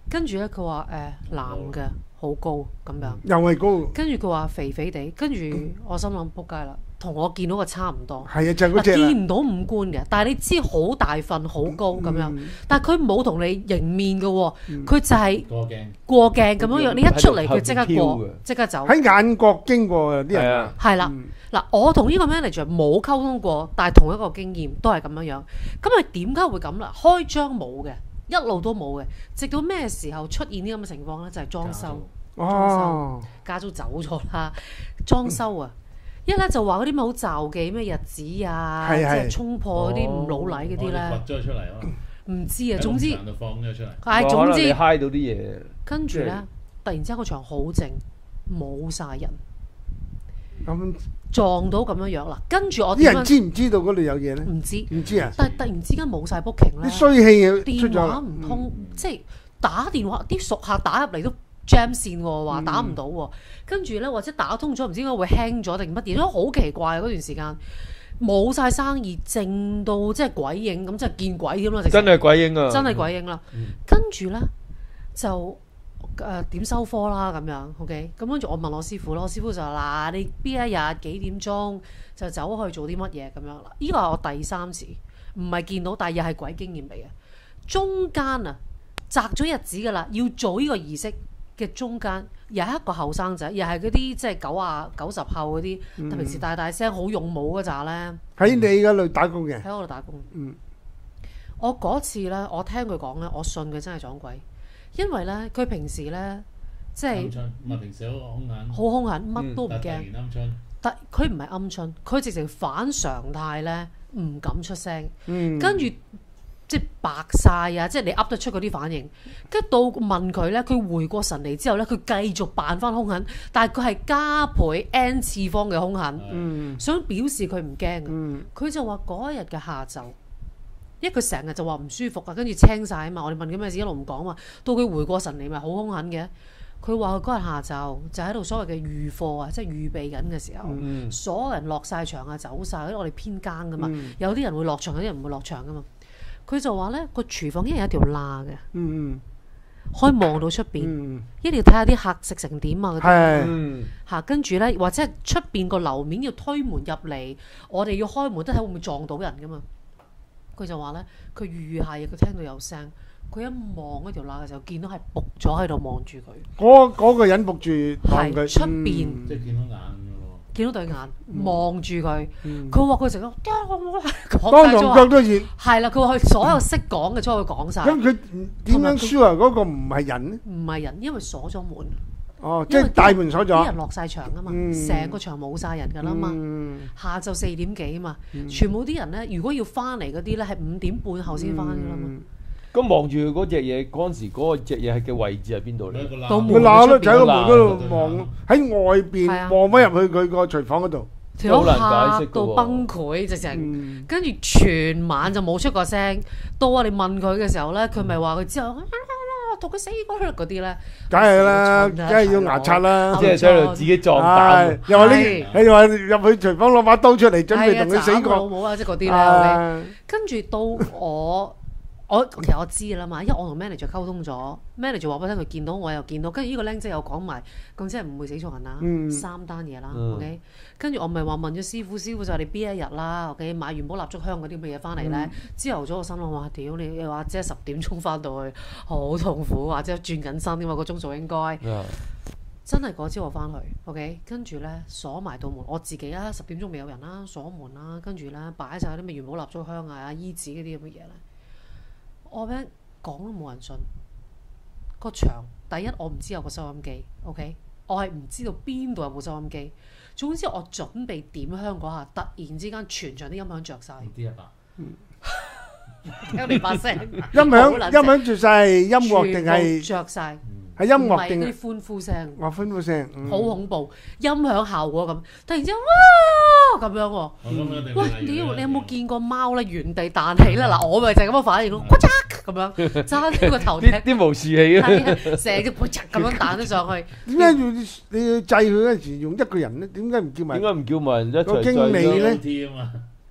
跟住咧佢話誒男嘅好高咁樣， 又係高， 跟住佢話肥肥地，跟住我心諗仆街啦，同我見到嘅差唔多。 係啊，就係嗰嗱， 隻啦。 見唔到五官嘅，但係你知好大份好高咁樣， 嗯但係佢冇同你迎面嘅喎，佢就係過鏡。 過鏡咁樣樣。你一出嚟佢即刻喺度飄過嘅， 即刻走。 喺眼角經過啲係人啊， 係啦，嗱，我同呢個 manager 冇溝通過，但係同一個經驗都係咁樣樣。咁佢點解會咁啦？開張冇嘅，一路都冇嘅，直到咩時候出現呢咁嘅情況呢？就係、是、裝修， 哦， 家租走咗啦，裝修啊！一咧就話嗰啲咩好詐忌咩日子啊， 係係即係衝破嗰啲唔老禮嗰啲咧， 掘咗出嚟咯， 唔知啊。總之， 喺農場度放咗出嚟。 係總可能你之， 嗨到啲嘢， 跟住咧即係， 突然之間個場好靜，冇晒人， 咁撞到咁樣樣啦。跟住我點樣啲人知唔知道嗰度有嘢咧？ 唔知， 唔知啊， 但係突然之間冇晒 booking 咧啲。衰氣出電話咗， 唔通，即係打電話啲熟客打入嚟都 jam 線喎，話打唔到喎。跟住咧或者打通咗，唔知點解會 hang 咗定乜嘢，都好奇怪嗰段時間，冇晒生意，靜到即係鬼影咁，即係見鬼咁啦，直情真係鬼影啊！ 真係鬼影啦。跟住咧就誒點收科啦咁樣，OK。咁跟住我問我師傅咯，我師傅就話嗱，你邊一日幾點鐘就走去做啲乜嘢咁樣啦？呢個係我第三次，唔係見到，但係又係鬼經驗嚟嘅。中間啊，擇咗日子㗎啦，要做呢個儀式嘅中間，又係一個後生仔，又係嗰啲即係九啊九十後嗰啲，特平時大大聲好勇武嗰扎咧， 喺你嗰度打工嘅， 喺我度打工。 嗯， 我嗰次咧，我聽佢講咧，我信佢真係撞鬼，因為咧佢平時咧即係鵪鶉唔係平時好兇狠， 好兇狠，乜都唔但係突驚。 然鵪鶉。 但佢唔係鵪鶉，佢直情反常態咧，唔敢出聲， 嗯， 跟住即係白晒啊！即係你噏得出嗰啲反應。跟住到問佢咧，佢回過神嚟之後咧，佢繼續扮翻兇狠，但係佢係加倍 n 次方嘅兇狠， 嗯想表示佢唔驚啊。 嗯佢就話嗰一日嘅下晝，因為佢成日就話唔舒服啊，跟住青晒啊嘛。我哋問佢咩事，一路唔講嘛。到佢回過神嚟，咪好兇狠嘅。佢話佢嗰日下晝就喺度所謂嘅預貨啊，即係預備緊嘅時候， 嗯所有人落晒場啊，走晒，因為我哋偏更噶嘛， 嗯有啲人會落場，有啲人唔會落場噶嘛。佢就話咧個廚房一日有一條罅嘅， 嗯可以望到出邊， 嗯， 一定要睇下啲客食成點啊嗰啲係， 嗯， 嚇。跟住咧，或者係出邊個樓面要推門入嚟，我哋要開門都睇會唔會撞到人噶嘛。佢就話咧，佢預下嘢，佢聽到有聲，佢一望嗰條罅嘅時候，見到係仆咗喺度望住佢， 嗰嗰個人仆住當佢係出邊嗯即係見到眼㗎喎。 見到對眼望住佢。 嗯佢話佢成日講當堂晒咗話， 腳都熱， 係啦，佢話佢所有識講嘅粗口講晒， 咁佢點樣 sure 嗰個唔係人咧？ 唔係人，因為鎖咗門。 哦，即因為係大門鎖咗啲人。落晒場啊嘛， 嗯成個場冇晒人㗎啦嘛。 嗯下晝四點幾啊嘛，全部啲人咧，如果要翻嚟嗰啲咧，係五點半後先翻㗎啦嘛。 咁望住嗰隻嘢嗰陣時，嗰個隻嘢係嘅位置喺邊度咧？ 到門佢鬧咯， 出邊就喺個門嗰度鬧望，喺外邊係啊望翻入去佢個廚房嗰度。 條友好難解嚇釋㗎喎到崩潰直情， 嗯跟住全晚就冇出過聲。到我哋問佢嘅時候咧，佢咪話佢之後同佢死過嗰啲咧， 梗係啦， 死蠢啊梗係要牙刷啦。 即係喺度自己撞係膽。 又話呢， 係你又話入去廚房攞把刀出嚟，準備同佢死係啊斬我老過。 母啊！即係嗰啲咧。 啊跟住到我，我其實我知㗎啦嘛，因為我同 manager 溝通咗，manager 話俾我聽佢見到，我又見到，跟住呢個僆仔又講埋，咁即係唔會死錯人啦， 嗯三單嘢啦嗯 ，OK。跟住我咪話問咗師傅，師傅就話你邊一日啦，OK，買元寶蠟燭香嗰啲咁嘅嘢翻嚟咧，朝頭早我心諗話屌你，又話即係十點鐘翻到去，好痛苦，或者轉緊身㗎嘛，個鐘數應該。 啊真係嗰朝我翻去，OK，跟住咧鎖埋道門，我自己啦，十點鐘未有人啦，鎖門啦，跟住咧擺晒啲咩元寶蠟燭香啊、衣紙嗰啲咁嘅嘢咧，我俾講都冇人信。個場第一我唔知有個收音機，OK，我係唔知道邊度有冇收音機。總之我準備點香嗰下，突然之間全場啲音響着晒， 啲阿伯聽你把聲， 音響好撚音響住晒，音樂定全部係着晒， 係音唔係樂定係嗰啲歡呼聲。 我歡呼聲？嗯好恐怖，音響效果咁，突然之間哇咁樣喎， 我咁一定喂係屌！你有冇見過貓咧原地彈起咧？嗱，我咪就係咁嘅反應咯，呱嚓咁樣，揸呢個頭踢， 啲啲無視器啊！ 係啊，成隻呱嚓咁樣彈咗上去。 點解要你要制佢嗰陣時用一個人咧？點解唔叫埋點解唔叫埋人一齊個經理制咧 ？T 啊嘛，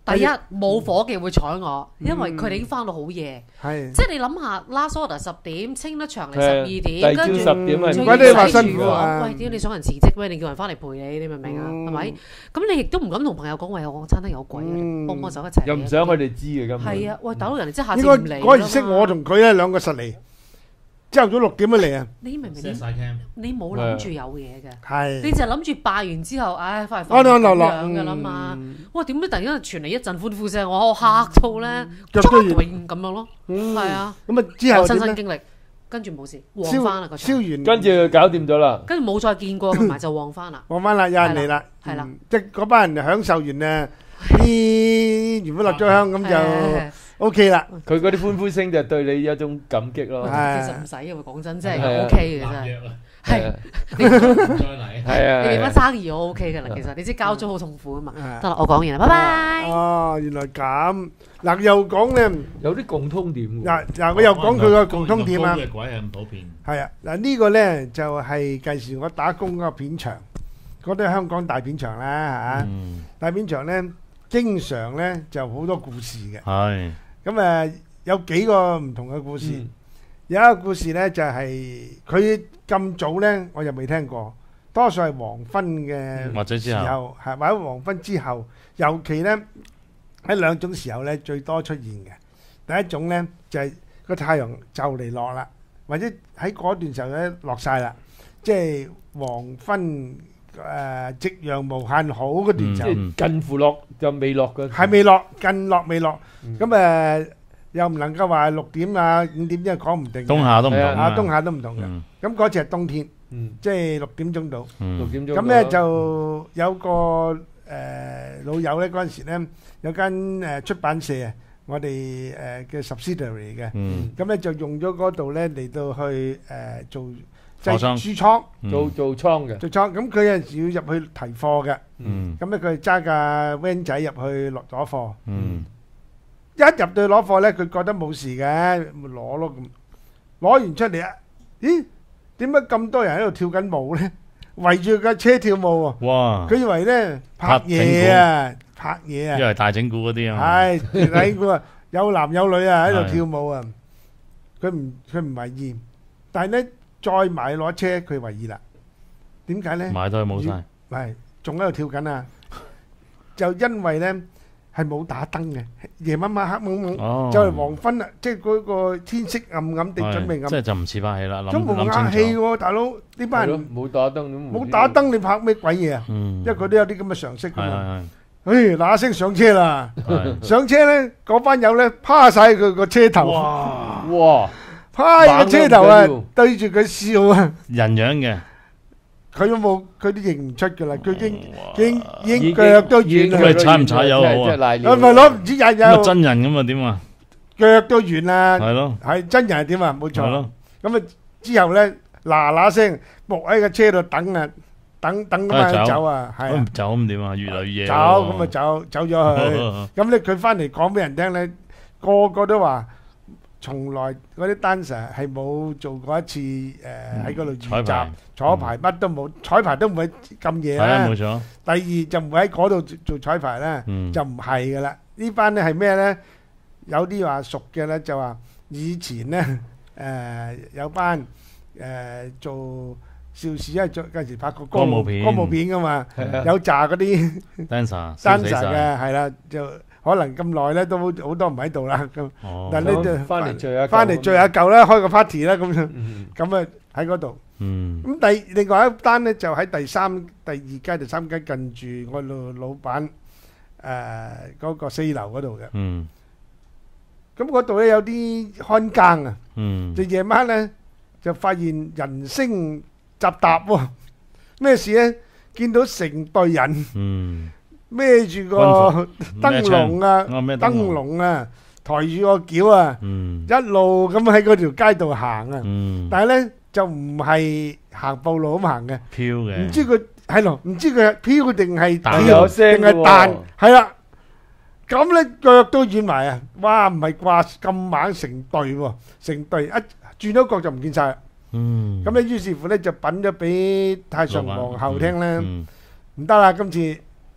第一冇伙計會睬我，因為佢哋已經翻到好夜。 係即係你諗下，last order 十點清得場嚟十二點， 第朝跟住十點係仲唔怪你話要洗辛苦啊廚房。喂，點解你想人辭職咩？你叫人翻嚟陪你，你明唔明啊？係咪？咁你亦都唔敢同朋友講，喂，我餐廳有鬼啊，幫唔幫手一齊嚟啊？ 又唔想佢哋知嘅根本。 係啊，喂，大佬人哋即係下次應唔嚟該嗰陣識㗎嘛我同佢咧兩個實嚟，朝頭早六點就嚟啊， 你明唔明？ set 晒 cam， 你冇諗住有嘢嘅。 係你就係諗住拜完之後，唉，翻嚟安安樂咁樂樣噶啦嘛嗯。 哇，點解突然間傳嚟一陣歡呼聲，我嚇到咧， 腳都軟咁樣咯， 嗯係啊， 咁啊之後有親點咧？ 身經歷，跟住冇事，旺翻啦個場， 燒燒完跟住搞掂咗啦。 跟住冇再見過，同埋就旺翻啦。 旺翻啦，有人嚟啦， 係啦嗯即係嗰班人享受完啊啲原本落咗香咁就誒 OK 啦， 佢嗰啲歡呼聲就對你一種感激咯。 係其實唔使嘅喎，講真，真係啊係 OK 嘅真係。 約啊， 係再嚟。 係啊， 你哋係啊乜生意我 OK 嘅啦，其實你知交租好痛苦啊嘛。 係得啦，我講完啦，拜拜。 哦，原來咁嗱，又講咧有啲共通點喎。 嗱嗱，我又講佢個共通點啊高。嘅鬼係咁普遍。 係啊，嗱呢個咧就係介紹我打工嗰個片場，嗰啲香港大片場啦嚇， 嗯， 大片場咧經常咧就好多故事嘅， 係。 咁誒有幾個唔同嘅故事， 嗯有一個故事咧就係佢咁早咧我又未聽過，多數係黃昏嘅或者之時後， 候，係或者黃昏之後，尤其咧喺兩種時候咧最多出現嘅。第一種咧就係個太陽就嚟落啦，或者喺嗰段時候咧落晒啦，即係黃昏誒夕陽無限好嗰段時候， 即係近乎落就未落嘅。 係未落，近落未落， 嗯咁誒又唔能夠話六點啊五點，因為講唔定嘅。 冬夏都唔同啊， 啊。 冬夏都唔同嘅。 嗯咁嗰次係冬天， 嗯， 即係六點鐘到。 六嗯點鐘。 咁咧就有個誒老友咧嗰陣時咧有間誒出版社啊，我哋誒嘅 subsidiary 嘅， 嗯咁咧就用咗嗰度咧嚟到去誒做製貨倉書倉嗯做做倉嘅。 做倉。咁佢有陣時要入去提貨嘅， 嗯咁咧佢揸架 van 仔入去落咗貨。 嗯一入到去攞貨咧，佢覺得冇事嘅，咪攞咯咁。攞完出嚟啊，咦？點解咁多人喺度跳緊舞咧？圍住架車跳舞喎。 哇！ 佢以為咧拍嘢啊，拍嘢因啊， 為大整蠱嗰啲啊嘛。 係睇過啊，有男有女啊喺度跳舞啊。佢唔佢唔為意，但係咧再買攞車，佢為意啦。點解咧？ 買到佢冇晒。 係仲喺度跳緊啊！就因為咧係冇打燈嘅，夜晚晚黑蒙蒙， 哦。 就係黃昏啦，即係嗰個天色暗暗地準備暗， 係即係就唔似拍戲啦。諗咁冇諗冷氣清楚。 喎，大佬呢班係咯人冇打燈咁。 冇打燈，你拍咩鬼嘢啊？ 嗯。 因為佢都有啲咁嘅常識噶係嘛。 係誒嗱嗱聲上車啦！ 係。係上車咧，嗰班友咧趴晒佢個車頭， 哇！ 哇！ 趴喺個車頭啊猛， 對住佢笑啊！ 人樣嘅。 佢都冇，佢都認唔出噶啦，佢已經哇已經已經腳都軟咁啦你，踩唔踩油好啊即係賴尿啊咪攞唔知日咁啊有真人咁啊點啊？ 腳都軟啦， 係咯。 係真人係點啊？冇錯。 係咯。 咁啊之後咧嗱嗱聲伏喺個車度等啊，等等咁啊走走啊，係啊咁唔走咁點啊？越嚟越夜走喎。 咁啊走走咗去。咁咧佢翻嚟講俾人聽咧，個個都話從來嗰啲 dancer 係冇做過一次誒喺嗰度彩預習排。 彩排乜都冇，彩排都唔會咁夜係啊， 啦。 冇錯。 第二就唔會喺嗰度做做彩排啦， 嗯。 就唔係噶啦。呢班咧係咩咧？有啲話熟嘅咧就話以前咧誒有班誒做邵氏，因為做嗰陣時拍過歌歌舞片歌舞片噶嘛， 係啊有紮嗰啲 dancer。 dancer 嘅係啦，就可能咁耐咧都好好多唔喺度啦咁。 哦。 但係呢就翻嚟聚下舊翻嚟聚下舊啦，開個 party 啦咁樣， 嗯咁啊喺嗰度。 嗯。 咁第另外一單咧就喺第三、第二街、第三街近住我老老闆誒嗰個四樓嗰度嘅。 嗯。 咁嗰度咧有啲看更啊， 嗯。 就夜晚咧就發現人聲雜雜喎。咩事咧？見到成隊人嗯。 孭住個燈籠啊， 我咩燈籠啊，抬住個轎啊， 嗯。 一路咁喺嗰條街度行啊。 嗯。 但係咧就唔係行步路咁行嘅。 飄嘅。 唔知佢係咯，唔知佢係飄定係彈跳有聲定係嘅喎彈，係啦。咁咧腳都軟埋啊！哇，唔係掛咁猛成隊喎，成隊一轉咗角就唔見晒啦。 嗯。 咁咧於是乎咧就稟咗俾太上皇后聽咧， 嗯。 唔得啦，今次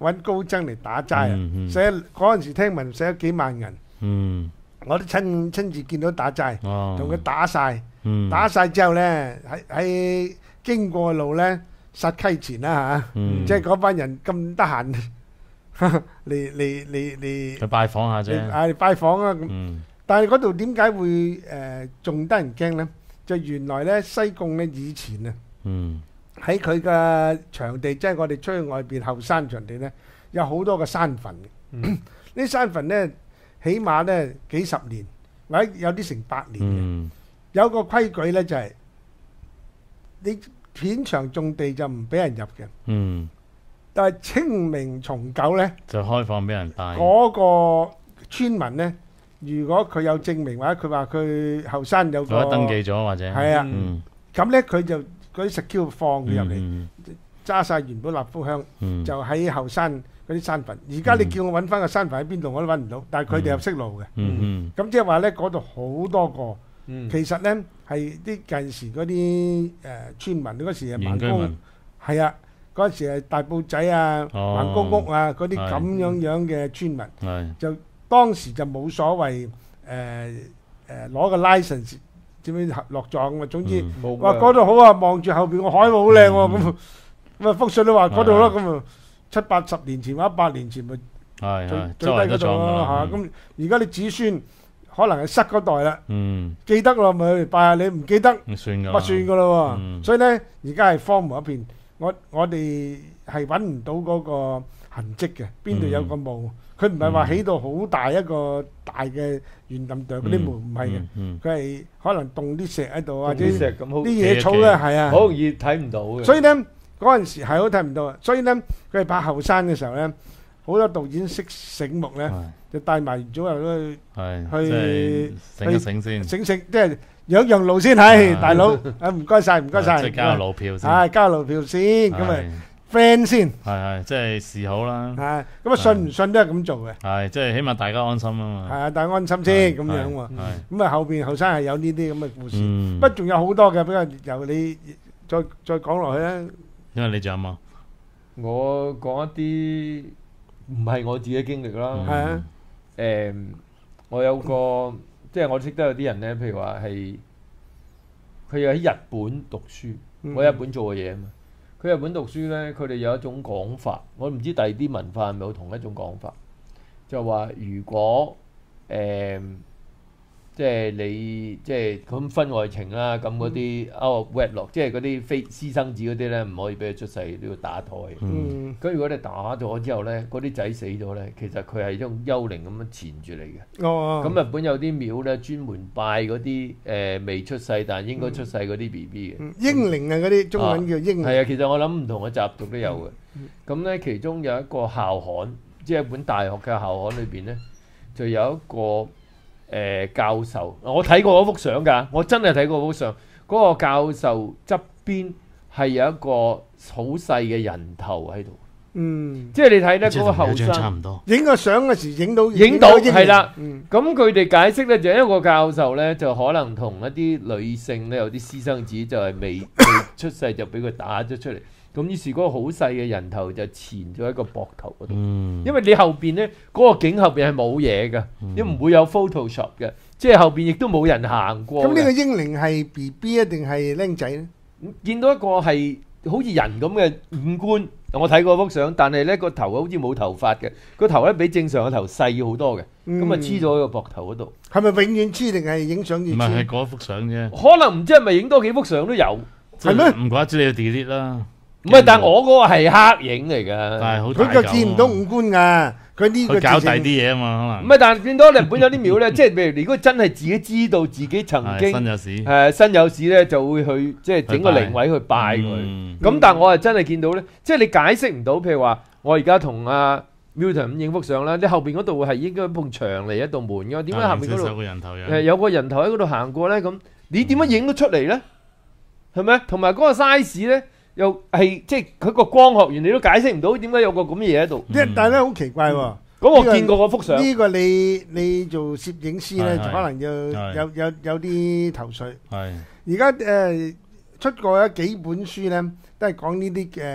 揾高僧嚟打齋啊！ 嗯嗯寫嗰陣時聽聞寫咗幾萬人， 嗯， 我都親親自見到打齋， 哦， 同佢打晒， 嗯， 打晒之後呢，喺喺經過路呢，殺溪前啦嚇， 嗯， 即係嗰班人咁得閒嚟嚟嚟嚟去拜訪下啫， 嚟啊嚟拜訪啊咁。 嗯， 但係嗰度點解會誒仲得人驚呢？就原來呢西貢呢以前啊嗯， 喺佢嘅場地，即係我哋出去外邊後山場地呢，有好多個山墳嘅。呢啲山墳呢，起碼呢幾十年，或者有啲成百年嘅。 嗯， 有個規矩呢，就係你片場種地就唔俾人入嘅， 嗯， 但係清明重九呢， 就開放俾人拜， 嗰個村民呢，如果佢有證明或者佢話佢後山有個或者登記咗或者係啊， 嗯， 咁呢佢就嗰啲 secure 放佢入嚟， 嗯揸晒元寶蠟燭香， 嗯， 就喺後山嗰啲山墳。而家你叫我揾翻個山墳喺邊度，我都揾唔到，但係佢哋有識路嘅。 嗯嗯咁即係話呢，嗰度好多個。 嗯其實呢，係啲近時嗰啲誒村民嗰時係原居盲公， 民， 係啊，嗰時係大埔仔啊、 哦盲公屋啊嗰啲係咁樣樣嘅村民， 係， 就當時就冇所謂誒誒攞個 license 點樣落葬啊。總之嗯冇話嗰度好啊，望住後邊個海好靚喎，咁咁啊福信都話嗰度咯，咁啊七八十年前或者百年前咪最係係， 最周圍低嗰度咯都撞㗎啦， 嚇。咁而家你子孫可能係失嗰代啦。 嗯， 記得咯，咪去拜下你，唔記得嗯，算㗎啦， 咪算噶咯嗯喎。所以呢，而家係荒蕪一片，我我哋係揾唔到嗰個痕跡嘅，邊度有個墓？佢唔係話起到好大一個大嘅圓冧埞嗰啲墓，唔係嘅， 嗯，嗯， 佢係可能棟啲石喺度，或者啲啲石咁好野草咧，係啊。 好容易睇唔到嘅。 所以呢，嗰陣時係好睇唔到啊。所以呢，佢係拍後山嘅時候呢，好多導演識醒目呢， 係就帶埋元祖入去。 係， 去即係醒一醒先， 醒醒，即係養養路先係， 啊大佬，啊唔該晒，唔該晒， 即係交路票先， 啊交路票先，咁啊係 friend 先， 係係，即係示好啦， 啊咁啊信唔信都係咁做嘅， 係即係起碼大家安心啊係嘛， 啊，但係安心先咁樣喎， 係， 咁啊後邊後生係有呢啲咁嘅故事， 嗯不過仲有好多嘅，不過由你再再講落去啦， 因為你仲有冇？ 我講一啲唔係我自己經歷啦。 係啊， 誒，我有個即係我識得有啲人咧，譬如話係佢又喺日本讀書， 嗯我喺日本做過嘢啊嘛。佢日本讀書咧，佢哋有一種講法，我唔知第二啲文化係咪有同一種講法，就話如果誒、即係你即係咁婚外情啦，咁嗰啲 out of wedlock，即係嗰啲非私生子嗰啲咧，唔可以俾佢出世，都要打胎。 嗯咁如果你打咗之後咧，嗰啲仔死咗咧，其實佢係一種幽靈咁樣纏住你嘅。 哦， 咁日本有啲廟咧，專門拜嗰啲誒未出世但應該出世嗰啲 B B 嘅。 嗯英靈啊嗰啲中文叫英靈， 係啊，其實我諗唔同嘅習俗都有嘅。咁咧，其中有一個校刊，即係一本大學嘅校刊裏邊咧，就有一個誒、呃教授，我睇過嗰幅相㗎，我真係睇過嗰幅相。嗰、個教授側邊係有一個好細嘅人頭喺度， 嗯， 即係你睇咧即係嗰個後同有張差生唔多， 影個相嗰時影到影到英靈係啦。 嗯咁佢哋解釋咧，就係一個教授咧，就可能同一啲女性咧有啲私生子，就係未未出世就俾佢打咗出嚟。咁於是嗰個好細嘅人頭就纏咗喺個膊頭嗰度。 嗯， 因為你後邊咧嗰個景後邊係冇嘢嘅，因為唔會有 Photoshop 嘅，即係後邊亦都冇人行過嘅。 咁呢個英靈係 B B 啊定係僆仔咧？ 見到一個係好似人咁嘅五官，我睇過幅相，但係咧個頭好似冇頭髮嘅，個頭咧比正常嘅頭細好多嘅，咁啊黐咗喺個膊頭嗰度。 係咪永遠黐定係影相要唔係係黐？ 嗰幅相啫， 可能唔知係咪影多幾幅相都有， 係咩？ 唔怪之你要 delete 啦， 唔係，但係我嗰個係黑影嚟㗎。 但係好大佢就見唔到五官㗎，佢呢個佢搞第直情啲嘢啊嘛， 唔係，但係見到日本有啲廟咧，即係譬如如果真係自己知道自己曾可能係經新有史， 誒身有事咧，就會去即係整個靈位去拜佢。 嗯咁但係我係真係見到咧，即係你解釋唔到，譬如話我而家同阿 Milton 咁影幅相啦，你後邊嗰度係應該一埲牆嚟一道門㗎，點解後邊嗰有度個人頭誒樣？ 有個人頭喺嗰度行過咧？咁你點樣影得出嚟咧？係咪？同埋嗰個 size 咧，又係即係佢個光學原理都解釋唔到，點解有個咁嘅嘢喺度？ 即係但係咧好奇怪喎。 咁我見過嗰幅相， 呢個你你做攝影師咧， 係係就可能要係有有有啲頭緒。 係而家誒出過有幾本書咧，都係講呢啲誒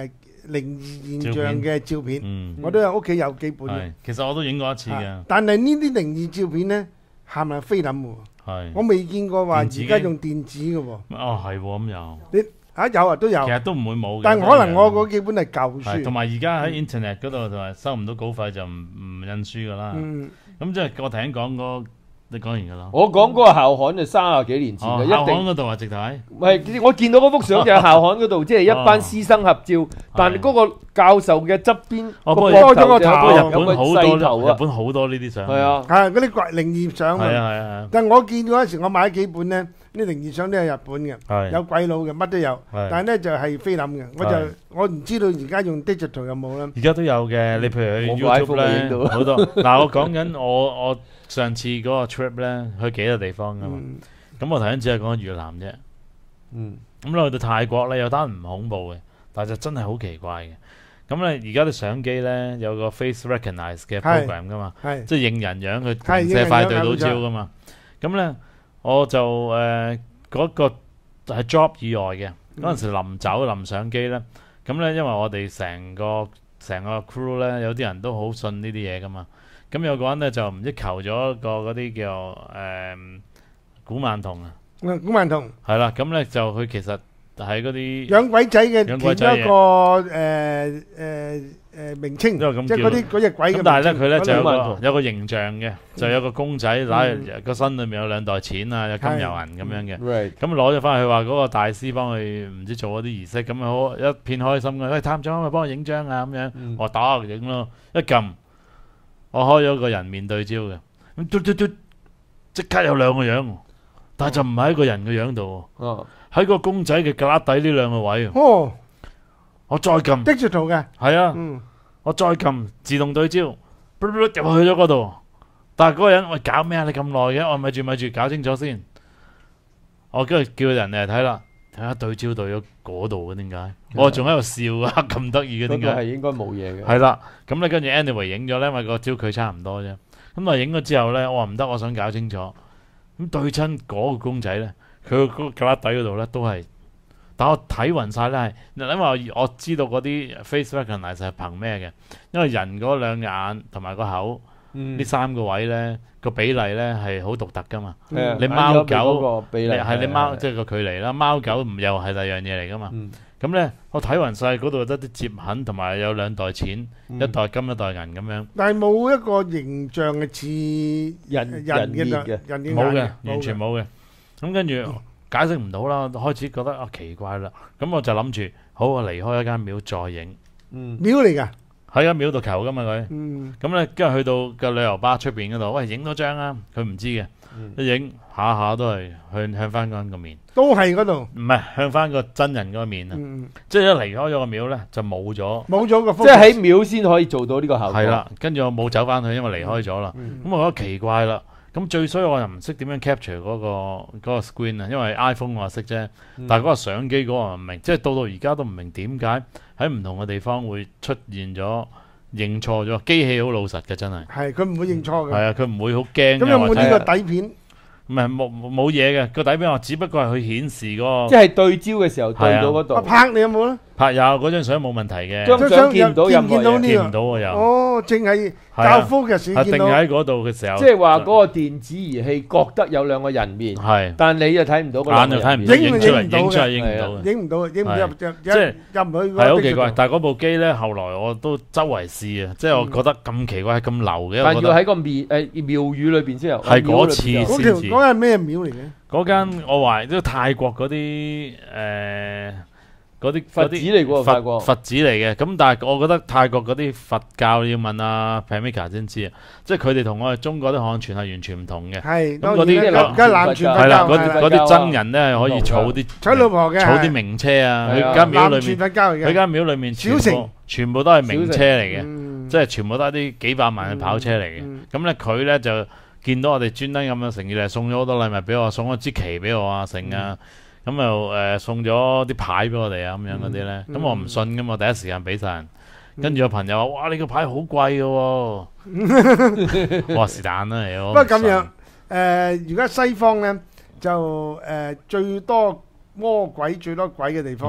靈異現象嘅照片， 嗯， 我都有屋企有幾本嘅。 係，其實我都影過一次嘅啊，但係呢啲靈異照片咧，係咪菲林喎？ 係。 我未見過話而電子機家用電子嘅喎。 哦，係喎，咁又， 你啊有啊都有其，實都唔會冇嘅。 但係可能我嗰幾本係舊係同書。 埋而家喺 internet 嗰度就係收唔到稿費就唔唔印書噶啦。 嗯， 咁即係我頭先講嗰，你講完㗎啦。 我講嗰個校刊就三十幾年前嘅， 哦， 一定校刊嗰度啊，直頭係。 唔係我見到嗰幅相就係校刊嗰度，即係一班師生合照，但係嗰個教授嘅側邊哦，不過個膊頭不過就不過日有個本好細頭多，日啊， 本好多呢啲相。 係啊， 係嗰啲怪靈異相啊。 係啊係啊但係我見嗰陣時，我買咗幾本咧，啲靈異相都係日本嘅， 係。 有鬼佬嘅，乜都有。 係但係咧就係菲林嘅，我就係我唔知道而家用 digital 有冇啦。 而家都有嘅，你譬如去我個 YouTube iPhone 咪影咧， 到好多。嗱，我講緊我我上次嗰個 trip 咧，去幾個地方噶嘛。 嗯咁我頭先只係講越南啫。 嗯， 咁咧去到泰國咧，有單唔恐怖嘅，但係就真係好奇怪嘅。咁咧而家啲相機咧有個 face recognize 嘅 program 噶嘛， 係即係認人樣，佢係認人樣射快對到冇錯焦噶嘛。咁咧我就誒嗰個係 job 以外嘅嗰陣時臨走臨上機咧，咁咧因為我哋成個成個 crew 咧有啲人都好信呢啲嘢噶嘛。咁有個人咧就唔知求咗個嗰啲叫誒古曼童啊， 嗯古曼童係啦。咁咧就佢其實係嗰啲。 養鬼仔嘅養鬼仔嘅其中一個誒誒誒名稱， 因為咁即係嗰啲嗰隻鬼嘅名稱。 咁但係咧佢咧就有嗰兩個有個形象嘅，就有個公仔揦個身裏面有兩袋錢啊，有金有銀咁樣嘅。 right， 咁攞咗翻去話嗰個大師幫佢唔知做嗰啲儀式，咁啊好一片開心嘅。喂，探長咪幫我影張啊咁樣， 嗯我打影咯，一撳我開咗個人面對焦嘅，咁嘟嘟嘟即刻有兩個樣，但係就唔係喺個人嘅樣度， 哦， 喺個公仔嘅格底呢兩個位。 哦我再撳， digital 嘅， 係啊。 嗯我再撳自動對焦，入去咗嗰度。但係嗰個人喂搞咩啊？你咁耐嘅，我咪住咪住，搞清楚先。我跟住叫人嚟睇啦，睇下對焦對咗嗰度嘅點解？我仲喺度笑啊，咁得意嘅點解？ 嗰個係應該冇嘢嘅。 係啦，咁咧跟住 anyway 影咗咧，因為個焦距差唔多啫。咁啊影咗之後咧，我話唔得，我想搞清楚。咁對親嗰個公仔咧，佢個格底嗰度咧都係。但我睇暈晒咧，係因為我我知道嗰啲 face recognize 係憑咩嘅？因為人嗰兩眼同埋個口嗯呢三個位咧個比例咧係好獨特噶嘛。 係啊你貓狗嗰個比例你係你貓係即係個距離啦，貓狗唔又係第二樣嘢嚟噶嘛。 嗯咁咧我睇暈晒嗰度得啲摺痕，同埋有兩袋錢， 嗯一袋金一袋銀咁樣， 但係冇一個形象嘅似人人人嘅面嘅人嘅冇嘅眼， 完全冇嘅。咁跟住解釋唔到啦，開始覺得啊奇怪啦。咁我就諗住好，我離開一間廟再影。 嗯廟嚟㗎， 喺間廟度求噶嘛佢。 嗯咁咧，跟住去到個旅遊巴出邊嗰度，喂，影多張啊！佢唔知嘅， 嗯一影下下都係向向翻嗰人個面， 都係嗰度， 唔係向翻個真人嗰個面啊！ 嗯即係一離開咗個廟咧，就冇咗， 冇咗個 focus， 即係喺廟先可以做到呢個效果。 係啦。跟住我冇走翻去，因為離開咗啦。 嗯咁我覺得奇怪啦。咁最衰我又唔識點樣 capture 嗰個嗰個 screen 啊，因為 iPhone 我識啫， 嗯但係嗰個相機嗰個唔明，即係到到而家都唔明點解喺唔同嘅地方會出現咗認錯咗。機器好老實嘅真係， 係佢唔會認錯嘅。 係啊，佢唔會好驚咁有啊，或者冇呢個底片？ 唔係冇冇冇嘢嘅個底邊，我只不過係佢顯示嗰個即係對焦嘅時候對到嗰我度， 拍你有冇咧？ 拍有嗰張相冇問題嘅， 張相見唔到任何嘢， 見唔見到呢見唔到啊又， 哦，淨係係啊教 focus 係定見到。 喺嗰度嘅時候， 即係話嗰個電子儀器覺得有兩個人面， 係但你就睇唔到嗰兩眼就睇唔到， 個人面。 影影出嚟影唔到嘅影出嚟影唔到嘅。 影唔到，影唔到入入入即係入唔去嗰個係好奇怪， digital 但係嗰部機咧，後來我都周圍試啊，即係我覺得咁奇怪，咁流嘅， 但要我覺得喺個廟誒廟宇裏邊先有。 係嗰次廟宇裏邊嗰有條嗰係咩廟嚟嘅？ 嗰間我話都泰國嗰啲誒嗰啲佛寺嚟㗎喎泰國佛佛寺嚟嘅，咁但係我覺得泰國嗰啲佛教要問阿 Pamika 先知啊，即係佢哋同我哋中國啲漢傳係完全唔同嘅。 係咁嗰啲當然啦梗係南傳佛係啦，嗰教係啦啲嗰啲僧人咧可以儲啲娶老婆嘅， 儲啲名車啊， 係啊佢間廟南傳裏面佛教嚟嘅。 佢間廟裏面全部小城全部都係名車嚟嘅。 嗯即係全部都係啲幾百萬嘅跑車嚟嘅。 嗯咁咧佢咧就見到我哋專登咁樣誠意嚟送咗好多禮物俾我，送咗支旗俾我啊，成啊，咁又誒送咗啲牌俾我哋啊，咁樣嗰啲咧。咁我唔信噶嘛，第一時間俾晒人。跟住個朋友話：哇！你個牌好貴嘅喎。我話是但啦，嚟不過咁樣誒，而家西方咧就誒最多魔鬼最多鬼嘅地方咧，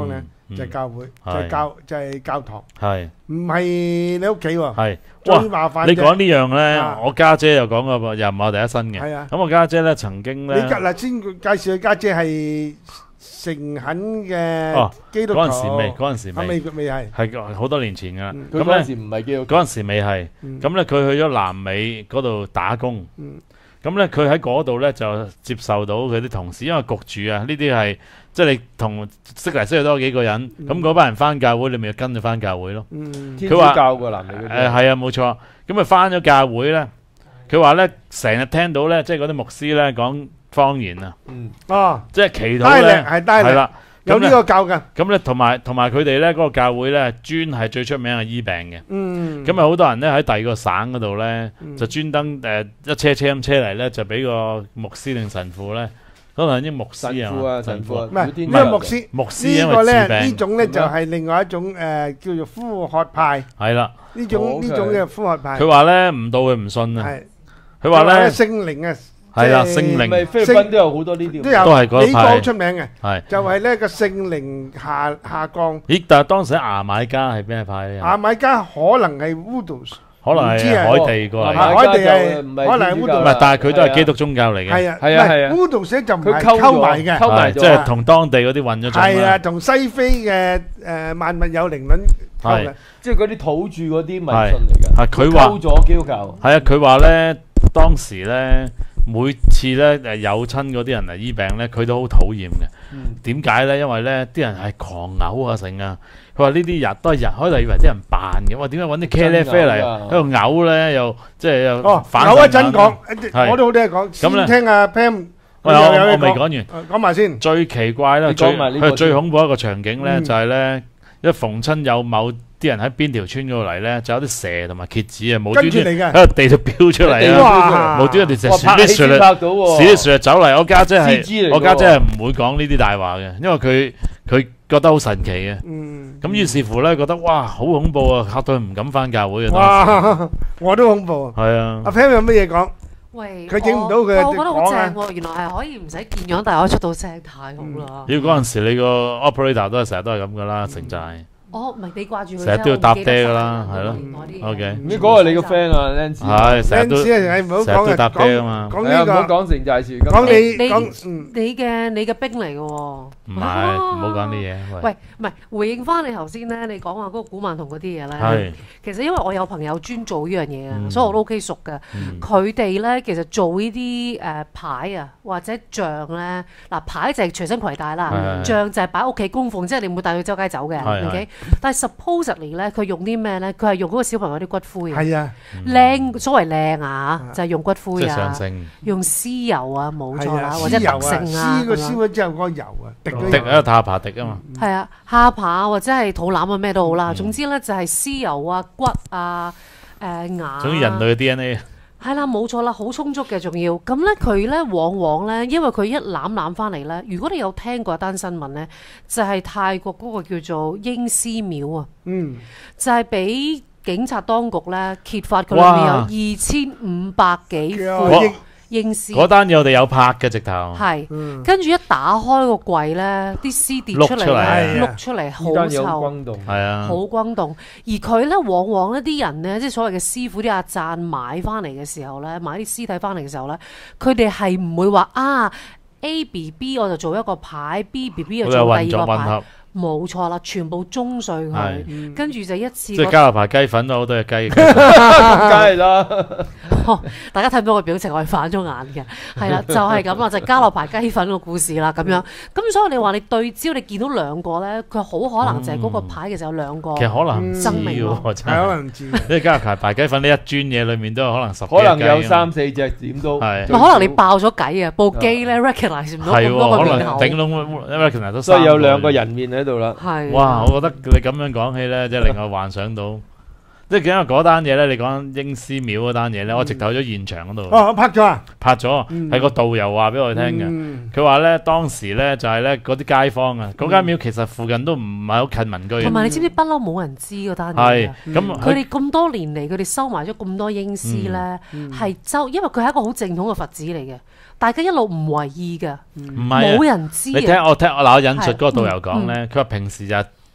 就係教會，就係係教就係教堂， 係唔係你屋企喎。 係。 最哇！ 麻煩就你講呢樣咧啊， 我家姐又講過噃，又唔係我第一身嘅。 係啊咁我家姐咧曾經咧， 你吉嗱先介紹佢家姐係誠懇嘅哦基督徒， 嗰陣時未，嗰陣時啊未， 未未係， 係好多年前㗎啦。 嗯佢咁咧嗰陣時唔係叫嗰陣時未係， 嗯咁咧佢去咗南美嗰度打工。 嗯咁咧佢喺嗰度咧就接受到佢啲同事，因為焗住啊，呢啲係即係你同識嚟識去多幾個人， 嗯咁嗰班人翻教會，你咪要跟住翻教會咯。 嗯天佢話主教嘅南美嗰誒啲。 係啊，冇錯。咁啊翻咗教會咧，佢話咧成日聽到咧，即係嗰啲牧師咧講方言啊， 嗯， 哦， 即係祈禱帶咧力係帶力， 係啦。 有呢個教㗎， 咁咧同埋同埋佢哋咧嗰個教會咧專係最出名係醫病嘅。 嗯， 咁啊好多人咧喺第二個省嗰度咧嗯就專登誒一車車咁車嚟咧，就俾個牧師定神父咧，可能啲牧神師父啊，神父啊， 唔係古天樂呢個牧師。 牧師因呢個咧， 為治病呢種咧就係另外一種誒叫做呼喝派， 係啦。 呢種 OK 呢種嘅呼喝派， 佢話咧唔到佢唔信啊。 係佢話咧聖靈啊， 係啦， 即係聖靈咪菲律賓都有好多呢啲， 都有都係嗰一美派國出名嘅， 係。 就係咧個聖靈下下降。 咦？但係當時喺牙買加係邊一派咧？ 牙買加可能係 Voodoo， 可能係唔知啊海地過嚟嘅。 牙買海地加係就唔係可能係天主教 Voodoo 唔係，但係佢都係基督宗教嚟嘅。 係啊， 係啊係啊 Voodoo 寫就唔係佢溝溝埋嘅， 係溝埋咗即係同當地嗰啲混咗種係啊， 啦。 同西非嘅誒萬物有靈論溝嘅， 即係嗰啲土著嗰啲迷信嚟嘅。 係佢話溝咗基督教， 係啊，佢話咧當時咧每次咧誒有親嗰啲人嚟醫病咧，佢都好討厭嘅。 嗯， 點解咧？因為咧啲人係狂嘔啊成啊！佢話呢啲人都係人，可能以為啲人扮嘅。哇！點解揾啲茄喱啡嚟喺度嘔咧？又即係又哦， 反有一神眼陣講， 係我都好多嘢講， 咁咧先聽阿 Pam， 我我有有嘢講我未講完。 誒講埋先， 最奇怪咧， 你最講埋呢個佢最先恐怖一個場景咧， 嗯就係咧一逢親有某啲人喺邊條村嗰度嚟咧，就有啲蛇同埋蝎子啊，無端端跟住嚟嘅， 喺個地度飆出嚟啊！ 哇無端端條蛇哇拍戲先鼠啲拍到喎， 鼠啲蛇走嚟，我家姐 C G 嚟係㗎喎我家姐係唔會講呢啲大話嘅，因為佢佢覺得好神奇嘅。 嗯， 咁於是乎咧，覺得哇好恐怖啊，嚇到佢唔敢翻教會嘅。當哇，我都恐怖啊！ 時係啊阿，Pam 有乜嘢講？ 喂， 佢影唔到佢我我覺得好講啊正喎，原來係可以唔使見樣，但係可以出到聲，太好啦！ 妖嗰陣時你個 operator 都係成日都係咁噶啦，城寨。 哦，唔係你掛住佢啫， 成日都要搭爹㗎啦我唔記得晒係咯年代啲嘢 OK 你嗰個你個 friend 啊，Lance， 係成日都 Lance 係唔好成日都講啊， 搭爹啊嘛講講係啊，唔好呢個， 講城寨樹。 講咁你你講嗯你嘅你嘅兵嚟嘅喎， 唔係唔好講啲嘢。喂， 喂，唔係回應翻你頭先咧，你講話嗰個古曼童嗰啲嘢咧， 係其實因為我有朋友專做呢樣嘢啊， 嗯所以我都 OK 熟嘅。 嗯佢哋咧其實做呢啲誒牌啊或者像咧，嗱牌就係隨身攜帶啦， 係像就係擺屋企供奉，即係你唔會帶佢周街走嘅係 ，OK。但係 supposedly 咧，佢用啲咩咧？佢係用嗰個小朋友啲骨灰啊， 係啊， 靚所謂靚啊嚇，就係用骨即係上灰啊， 升， 用屍油啊，冇錯啦， 係啊， 或者屍油啊， 特性啊撕個咁樣燒咗之後嗰個油啊，滴咗油滴啊下巴滴啊嘛。 係啊，下巴或者係肚腩啊，咩都好啦。 嗯總之咧就係屍油啊、骨啊、誒、牙啊。 總之人類嘅 D N A 係啦，冇錯啦，好充足嘅，仲要咁咧，佢咧往往咧，因為佢一攬攬翻嚟咧，如果你有聽過一單新聞咧，就係、泰國嗰個叫做英屍廟啊， 嗯， 就係俾警察當局咧揭發佢裏面有哇二千五百幾叫副英英屍， 嗰單嘢我哋有拍嘅直頭。 係。 嗯， 跟住一打開個櫃咧，啲屍跌出嚟碌出嚟咧， 啊碌出嚟呢好單嘢好臭。 轟動。 係啊好，轟動，而佢咧往往呢啲人咧，即係所謂嘅師傅啲阿贊買翻嚟嘅時候咧，買啲屍體翻嚟嘅時候咧，佢哋係唔會話啊 A B B 我就做一個牌，B B B 就好有混做第二個牌， 作混合， 冇錯啦，全部中碎佢， 係跟住就一次過， 即係加落排雞粉都好多隻雞。 梗係啦， 大家睇唔到個表情，我係反咗眼嘅，係啦，就係咁啦，就係加落排雞粉個故事啦，咁樣，咁所以你話你對焦，你見到兩個咧，佢好可能就係嗰個牌其實有兩個， 其實可能唔知生命咯喎，真係可係。 能唔知嘅。 即係加落排排雞粉呢一磚嘢裏面都有可能十幾可能有隻雞啊三四隻點都係唔係可能你爆咗計啊，部機咧 recognize 唔到係咁多個喎，可面口， 能頂籠 recognize 都所以有三兩個人面喺度啦。 係哇！我覺得你咁樣講起咧，即係令我幻想到，即係因為嗰單嘢咧，你講英師廟嗰單嘢咧，我直頭去咗現場嗰度哦，我拍咗啊， 拍咗， 嗯係個導遊話俾我哋聽嘅。 嗯佢話咧當時咧就係咧嗰啲街坊啊，嗰間廟其實附近都唔係好近民居嘅， 同埋你知唔知不嬲冇人知嗰單嘢係啊？ 咁佢佢哋咁多年嚟，佢哋收埋咗咁多英屍咧，係周，因為佢係一個好正統嘅佛寺嚟嘅，大家一路唔為意嘅， 唔係啊冇人知你聽啊。 我聽我嗱我引述嗰個導遊講咧，佢話平時就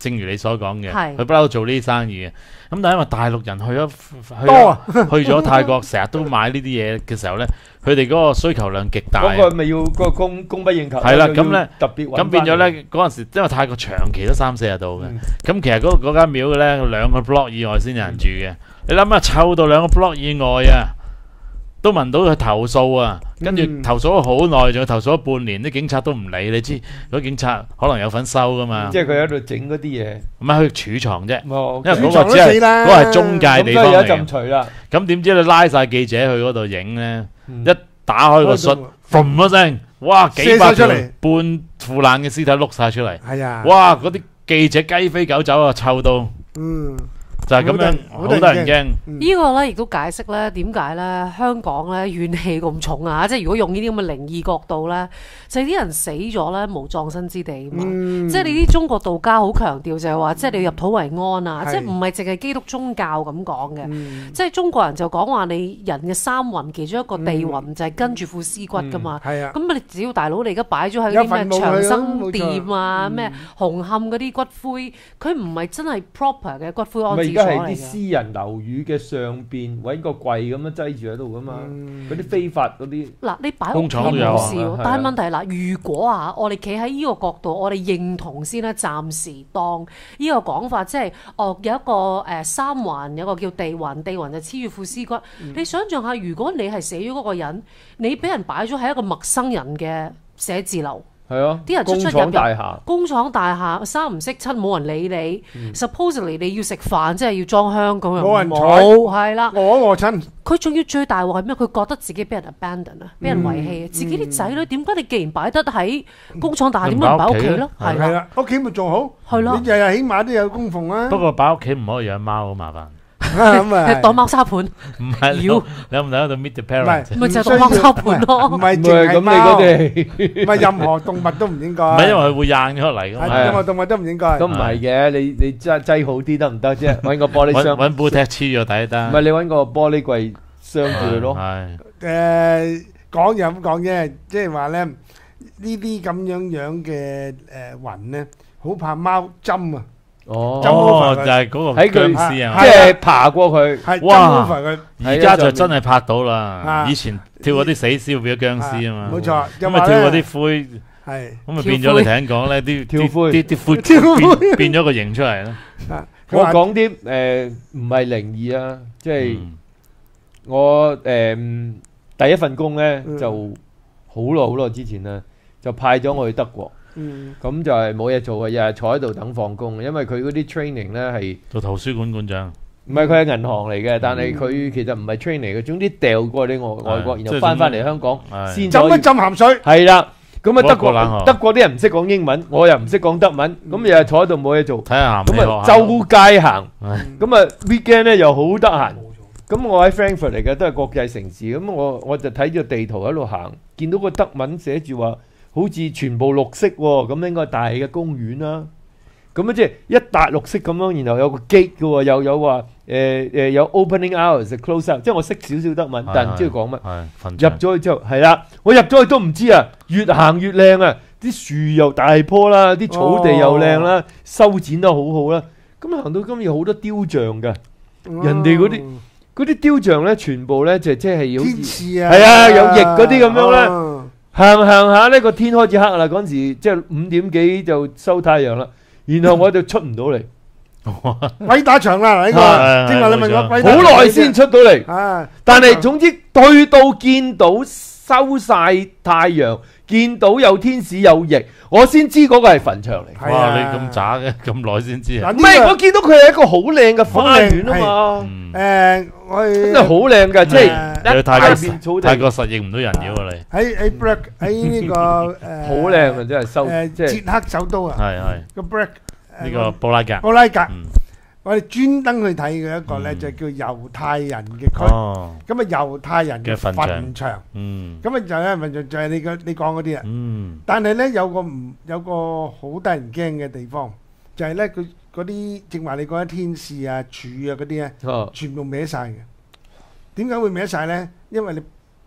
正如你所講嘅， 係佢不嬲做呢啲生意嘅。咁但係因為大陸人去咗去多啊咗去咗泰國，成日都買呢啲嘢嘅時候咧，佢哋嗰個需求量極大。 嗰個咪要個供供不應求。 係啦， 又要咁咧特別揾咁變咗返嚟， 咧嗰陣時，因為泰國長期都三四十度嘅， 嗯咁、其實嗰嗰間廟嘅咧兩個 block 以外先有人住嘅。你諗下，臭到兩個 block 以外啊，都聞到佢投訴啊，跟住嗯投訴咗好耐，仲要投訴咗半年，啲警察都唔理。你知嗰警察可能有份收噶嘛？ 即係佢喺度整嗰啲嘢。 唔係去儲藏啫， 哦因為嗰儲藏都個只係死啦嗰個係中介地方咁所以有一陣嚟嘅。 除啦。 咁點知你拉晒記者去嗰度影咧， 嗯一打開個恤，嘭一聲，哇幾射百條晒出嚟半腐爛嘅屍體碌晒出嚟。 係啊， 哇！嗰啲記者雞飛狗走啊，臭到嗯， 就係咁樣， 好好得人驚得人驚。 呢個咧亦都解釋咧點解咧香港咧怨氣咁重啊！即係如果用呢啲咁嘅靈異角度咧，就係啲人死咗咧無葬身之地啊嘛。 嗯即係你啲中國道家好強調就係話，即係你要入土為安啊！ 係即係唔係淨係基督宗教咁講嘅。 嗯即係中國人就講話你人嘅三魂其中一個地魂就係跟住副屍骨噶嘛。 係啊， 咁你只要大佬你而家擺咗喺有啲咩墳墓去咯長生冇錯店啊、咩紅磡嗰啲骨灰，佢唔係真係 proper 嘅骨灰安置咪而家係啲所嚟嘅。 私人樓宇嘅上邊揾個櫃咁樣擠住喺度噶嘛， 嗯嗰啲非法嗰啲。 嗱，你擺屋企工廠都有啊冇事喎係啊， 但係問題嗱，如果啊，我哋企喺呢個角度，我哋認同先咧，暫時當呢個講法，即係哦有一個誒、呃、三環，有個叫地環，地環就黐住副屍骨。 嗯你想象下，如果你係死咗嗰個人，你俾人擺咗喺一個陌生人嘅寫字樓。 係啊， 啲人出出入工廠入大廈。 工廠大廈三唔識七，冇人理你。Supposedly 你要食飯，即係要裝香咁樣， 冇人睬冇係啦。 我餓親， 佢仲要最大鑊係咩？佢覺得自己俾人 abandon 啊，俾人遺棄啊。自己啲仔女點解你既然擺得喺工廠大廈，點解唔擺屋企咯？係啦， 係啦，屋企咪仲好， 係咯你日日起碼都有供奉啊。 不過擺屋企唔可以養貓，好麻煩。 咁啊， 當貓砂盤， 唔係你妖你有冇睇到 Meet the 唔 Parents？ 係咪就係當貓砂盤咯唔係唔淨係貓， 係咁你嗰唔啲， 係任何動物都唔應該。 唔係因為佢會硬出嚟噶嘛？ 係任何動物都唔應該。 咁唔係嘅，你你擠擠好啲得唔得啫？揾個玻璃揾箱， 揾布踢黐咗底得。 唔係你揾個玻璃櫃鑲住佢咯。 係誒講又咁講啫，即係話咧呢啲咁樣樣嘅誒雲咧，好怕貓針啊， 哦， 針哦， over 佢就係嗰個喺佢僵屍啊！ 即係爬過佢。 係針哇 over 佢。 而家就真係拍到啦啊！ 以前跳嗰啲死屍變咗僵屍啊嘛， 冇錯，又咁啊話跳嗰咧啲灰， 係咁啊變咗你聽講咧啲跳灰啲啲灰跳灰變變咗個形出嚟啦。 啊，佢話我講啲誒唔係靈異啊，即係嗯我誒第一份工咧嗯就好耐好耐之前啦，就派咗我去德國。 嗯咁就係冇嘢做嘅，日日坐喺度等放工。因為佢嗰啲 training 咧係做圖書館館長， 唔係佢係銀行嚟嘅，但係佢其實唔係 train 嚟嘅。總之掉過你外外國，然後翻翻嚟香港係先浸一可以浸鹹水， 係啦。咁啊德嗰個冷河國德國啲人唔識講英文，我又唔識講德文，咁日日坐喺度冇嘢做， 睇下鹹咁啊味學校周街行， 係咁啊 weekend 咧又好得閒。咁我喺 Frankfurt 嚟嘅，都係國際城市。咁我我就睇住個地圖喺度行，見到個德文寫住話，好似全部綠色喎，咁應該係大嘅公園啦。咁啊即係一笪綠色咁樣，然後有個 gate 嘅喎，又有話誒誒有 opening hours、close out，即係我識少少德文，但係唔知佢講乜。 係墳入場咗去之後，係啦，我入咗去都唔知啊，越行越靚啊，啲樹又大棵啦，啲草地又靚啦，修剪得好好啦。咁行到今日好多雕像㗎。人哋嗰啲嗰啲雕像咧，全部咧就即係好天似使啊， 係啊有翼嗰啲咁樣咧哦行行下呢個天開始黑啦，嗰陣時即係五點幾就收太陽啦，然後我就出唔到嚟， 鬼打牆啦呢個， 係正話你問我係鬼打牆好耐先出到嚟。 啊， 但係總之去到見到收晒太陽，見到有天使有翼，我先知嗰個係墳場嚟。 哇！ 係啊你咁渣嘅，咁耐先知啊！ 嗱唔係，我見到佢係一個好靚嘅花園啊嘛， 嗯誒，我真係好靚㗎，即係誒一大去泰國片草地， 泰國實應唔到人妖啊！你喺喺 Break 喺呢個誒好靚啊，真係收誒即係捷克首都啊， 係係個 Break 呢個布拉格， 布拉格， 嗯我哋專登去睇嘅一個咧嗯就叫猶太人嘅區， 哦， 咁啊猶太人嘅嘅墳場墳場， 嗯咁啊就咧墳場就係你個你講嗰啲啊。 嗯但係咧有個唔有個好得人驚嘅地方，就係咧佢嗰啲正話你講啲天使啊、柱啊嗰啲咧， 哦全部歪晒嘅。點解會歪晒咧？因為你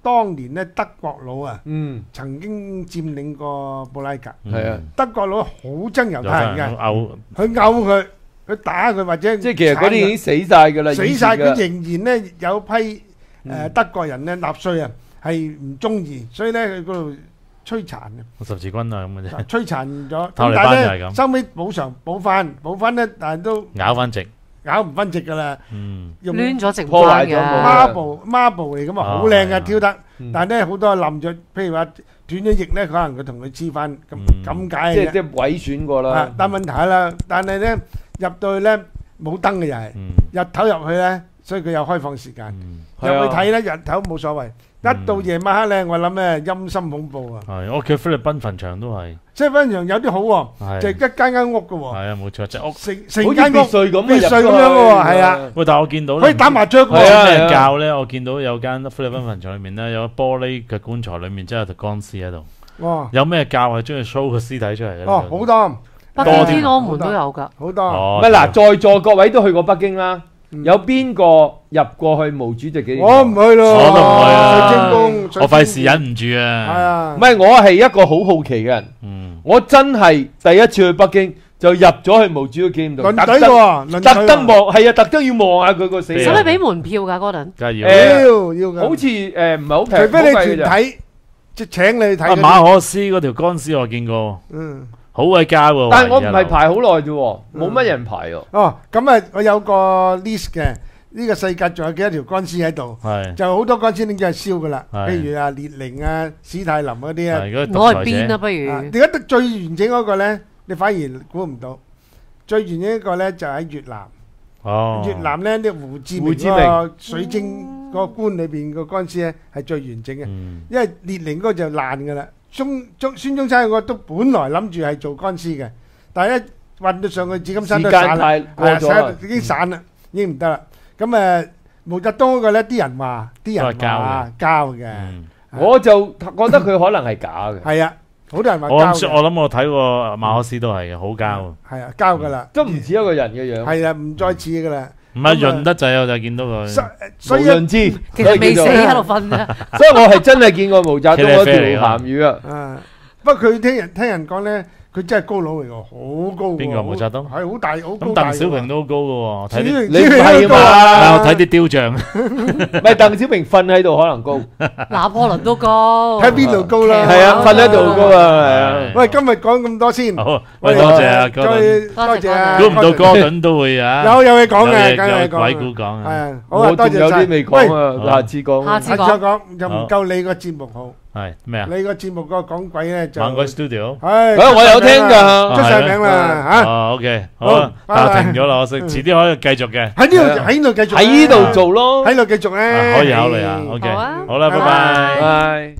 當年咧德國佬啊， 嗯， 曾經佔領過布拉格。 係啊， 德國佬好憎猶太人嘅， 嘔佢毆佢，佢打佢或者即係其實嗰啲已經死晒㗎啦， 死晒， 以前嘅佢仍然咧有批誒德國人咧納粹啊係唔中意，所以咧佢嗰度摧殘嘅。 十字軍啊咁嘅啫， 摧殘咗， 塔利咁但係咧班就係咁收尾補償補翻，補翻咧，但係都咬翻直， 咬唔翻直噶啦， 嗯， 用攣咗剩破壞翻咗冇嘅。 marble marble 嚟咁啊， 哦好靚係啊嘅挑得， 嗯但係咧好多冧咗，譬如話斷咗翼咧，可能佢同佢黐翻，咁嗯咁解嘅啫。 即係即係毀損過啊啦， 但問題係啦，但係咧入到去咧冇燈嘅又係， 嗯日頭入去咧，所以佢有開放時間， 嗯， 入去睇咧日頭冇所謂，一到夜晚黑咧，我諗咧陰森恐怖啊！ 係，我叫菲律賓墳場都係， 即係分場有啲好喎， 係就一間間屋嘅喎， 係啊冇錯，隻屋。 成好似成間屋別墅咁啊， 別墅咁樣嘅喎，係啊， 喂，但係我見到可以打麻雀我知喎。 係啊咩人教咧？我見到有間菲律賓墳場裏面咧，有個玻璃嘅棺材裏面真係有條乾屍喺度。 哦有咩教係中意 show 個屍體出嚟嘅咧？ 哦，好多北多啲京天安門都有㗎。 好多， 哦唔係嗱，在座各位都去過北京啦， 嗯有邊個入過去毛主席紀念我唔堂？ 去咯， 我都唔去啊水晶宮，水我費事晶宮忍唔住係啊！ 啊唔，係，我係一個好好奇嘅人， 嗯， 我真係第一次去北京就入咗去毛主席紀念堂， 輪隊特登喎，輪隊特登望，係啊，特登要望下佢個死係啊使唔使人， 俾門票㗎嗰陣？ 梗係要。 誒要要嘅， 好似誒唔係好平， 除非你好貴嘅咋團體即係請你去睇啊嗰啲。 馬可斯嗰條乾屍我見過， 嗯， 好鬼膠喎。 但係我唔係懷疑排好耐啫喎，冇乜人排喎。 哦，咁啊，我有個 list 嘅，呢個世界仲有幾多條乾屍喺度？ 係就好多乾屍已經係燒噶啦， 係譬如啊列寧啊、史泰林嗰啲啊。 係嗰啲我獨裁者係邊啊？不啊如而家最完整嗰個咧，你反而估唔到。最完整一個咧就喺越南。 哦， 越南咧啲胡志明胡志嗰個水晶嗰個棺裏邊個乾屍咧係最完整嘅， 嗯因為列寧嗰個就爛噶啦。中中孫中山嗰個都本來諗住係做乾屍嘅，但係一運到上去紫金山時都散啦， 間太過係啊咗啦， 散已經散啦，已經唔得啦。咁誒毛澤東嗰個咧，啲人話啲人都係膠話膠嘅， 嗯我就覺得佢可能係假嘅， 係啊，好多人話我諗膠嘅， 我諗我睇過馬可斯都係嘅，好膠。 係啊，膠噶啦， 都唔似一個人嘅樣。 係啊，唔再似噶啦。 唔係咁啊潤得滯，我就見到佢。 所無所以論知， 其實未死所以叫喺度瞓啫。 做所以我係真係見過毛澤東嗰條鹹魚啊！ 啊，不過佢聽人聽人講咧，佢真係高佬嚟㗎，好高喎。 邊個毛澤東係好大，好高咁大㗎喎。 鄧小平都好高嘅喎，睇啲小平你唔係小平都高嘛唔係啊我睇啲雕像。 唔係鄧小平瞓喺度可能高， 拿破崙都高。 睇邊度高啦。 係啊，瞓喺度高啊，係啊。 係喂，今日講咁多先。 好，喂，多謝啊，哥頓。 再多謝啊。 估唔到哥頓都會啊， 有有嘢講有嘅， 嘢有梗係講。 鬼故講啊。 係啊，好啊， 我多謝晒。 仲有啲未講喂， 啊， 喂下次講。 下次下次再講，就唔夠你個節目好。 係咩啊？ 你個節目個講鬼咧就， 猛鬼 studio。 唉， 啊我有聽㗎出晒名啦嚇。 哦，OK，好好啊，但係停咗啦，我識，遲啲可以繼續嘅， 喺呢度喺呢度繼續。 喺呢度做咯， 喺度繼續咧。 啊可以考慮下。OK， 好啊好啦，拜拜拜。 拜。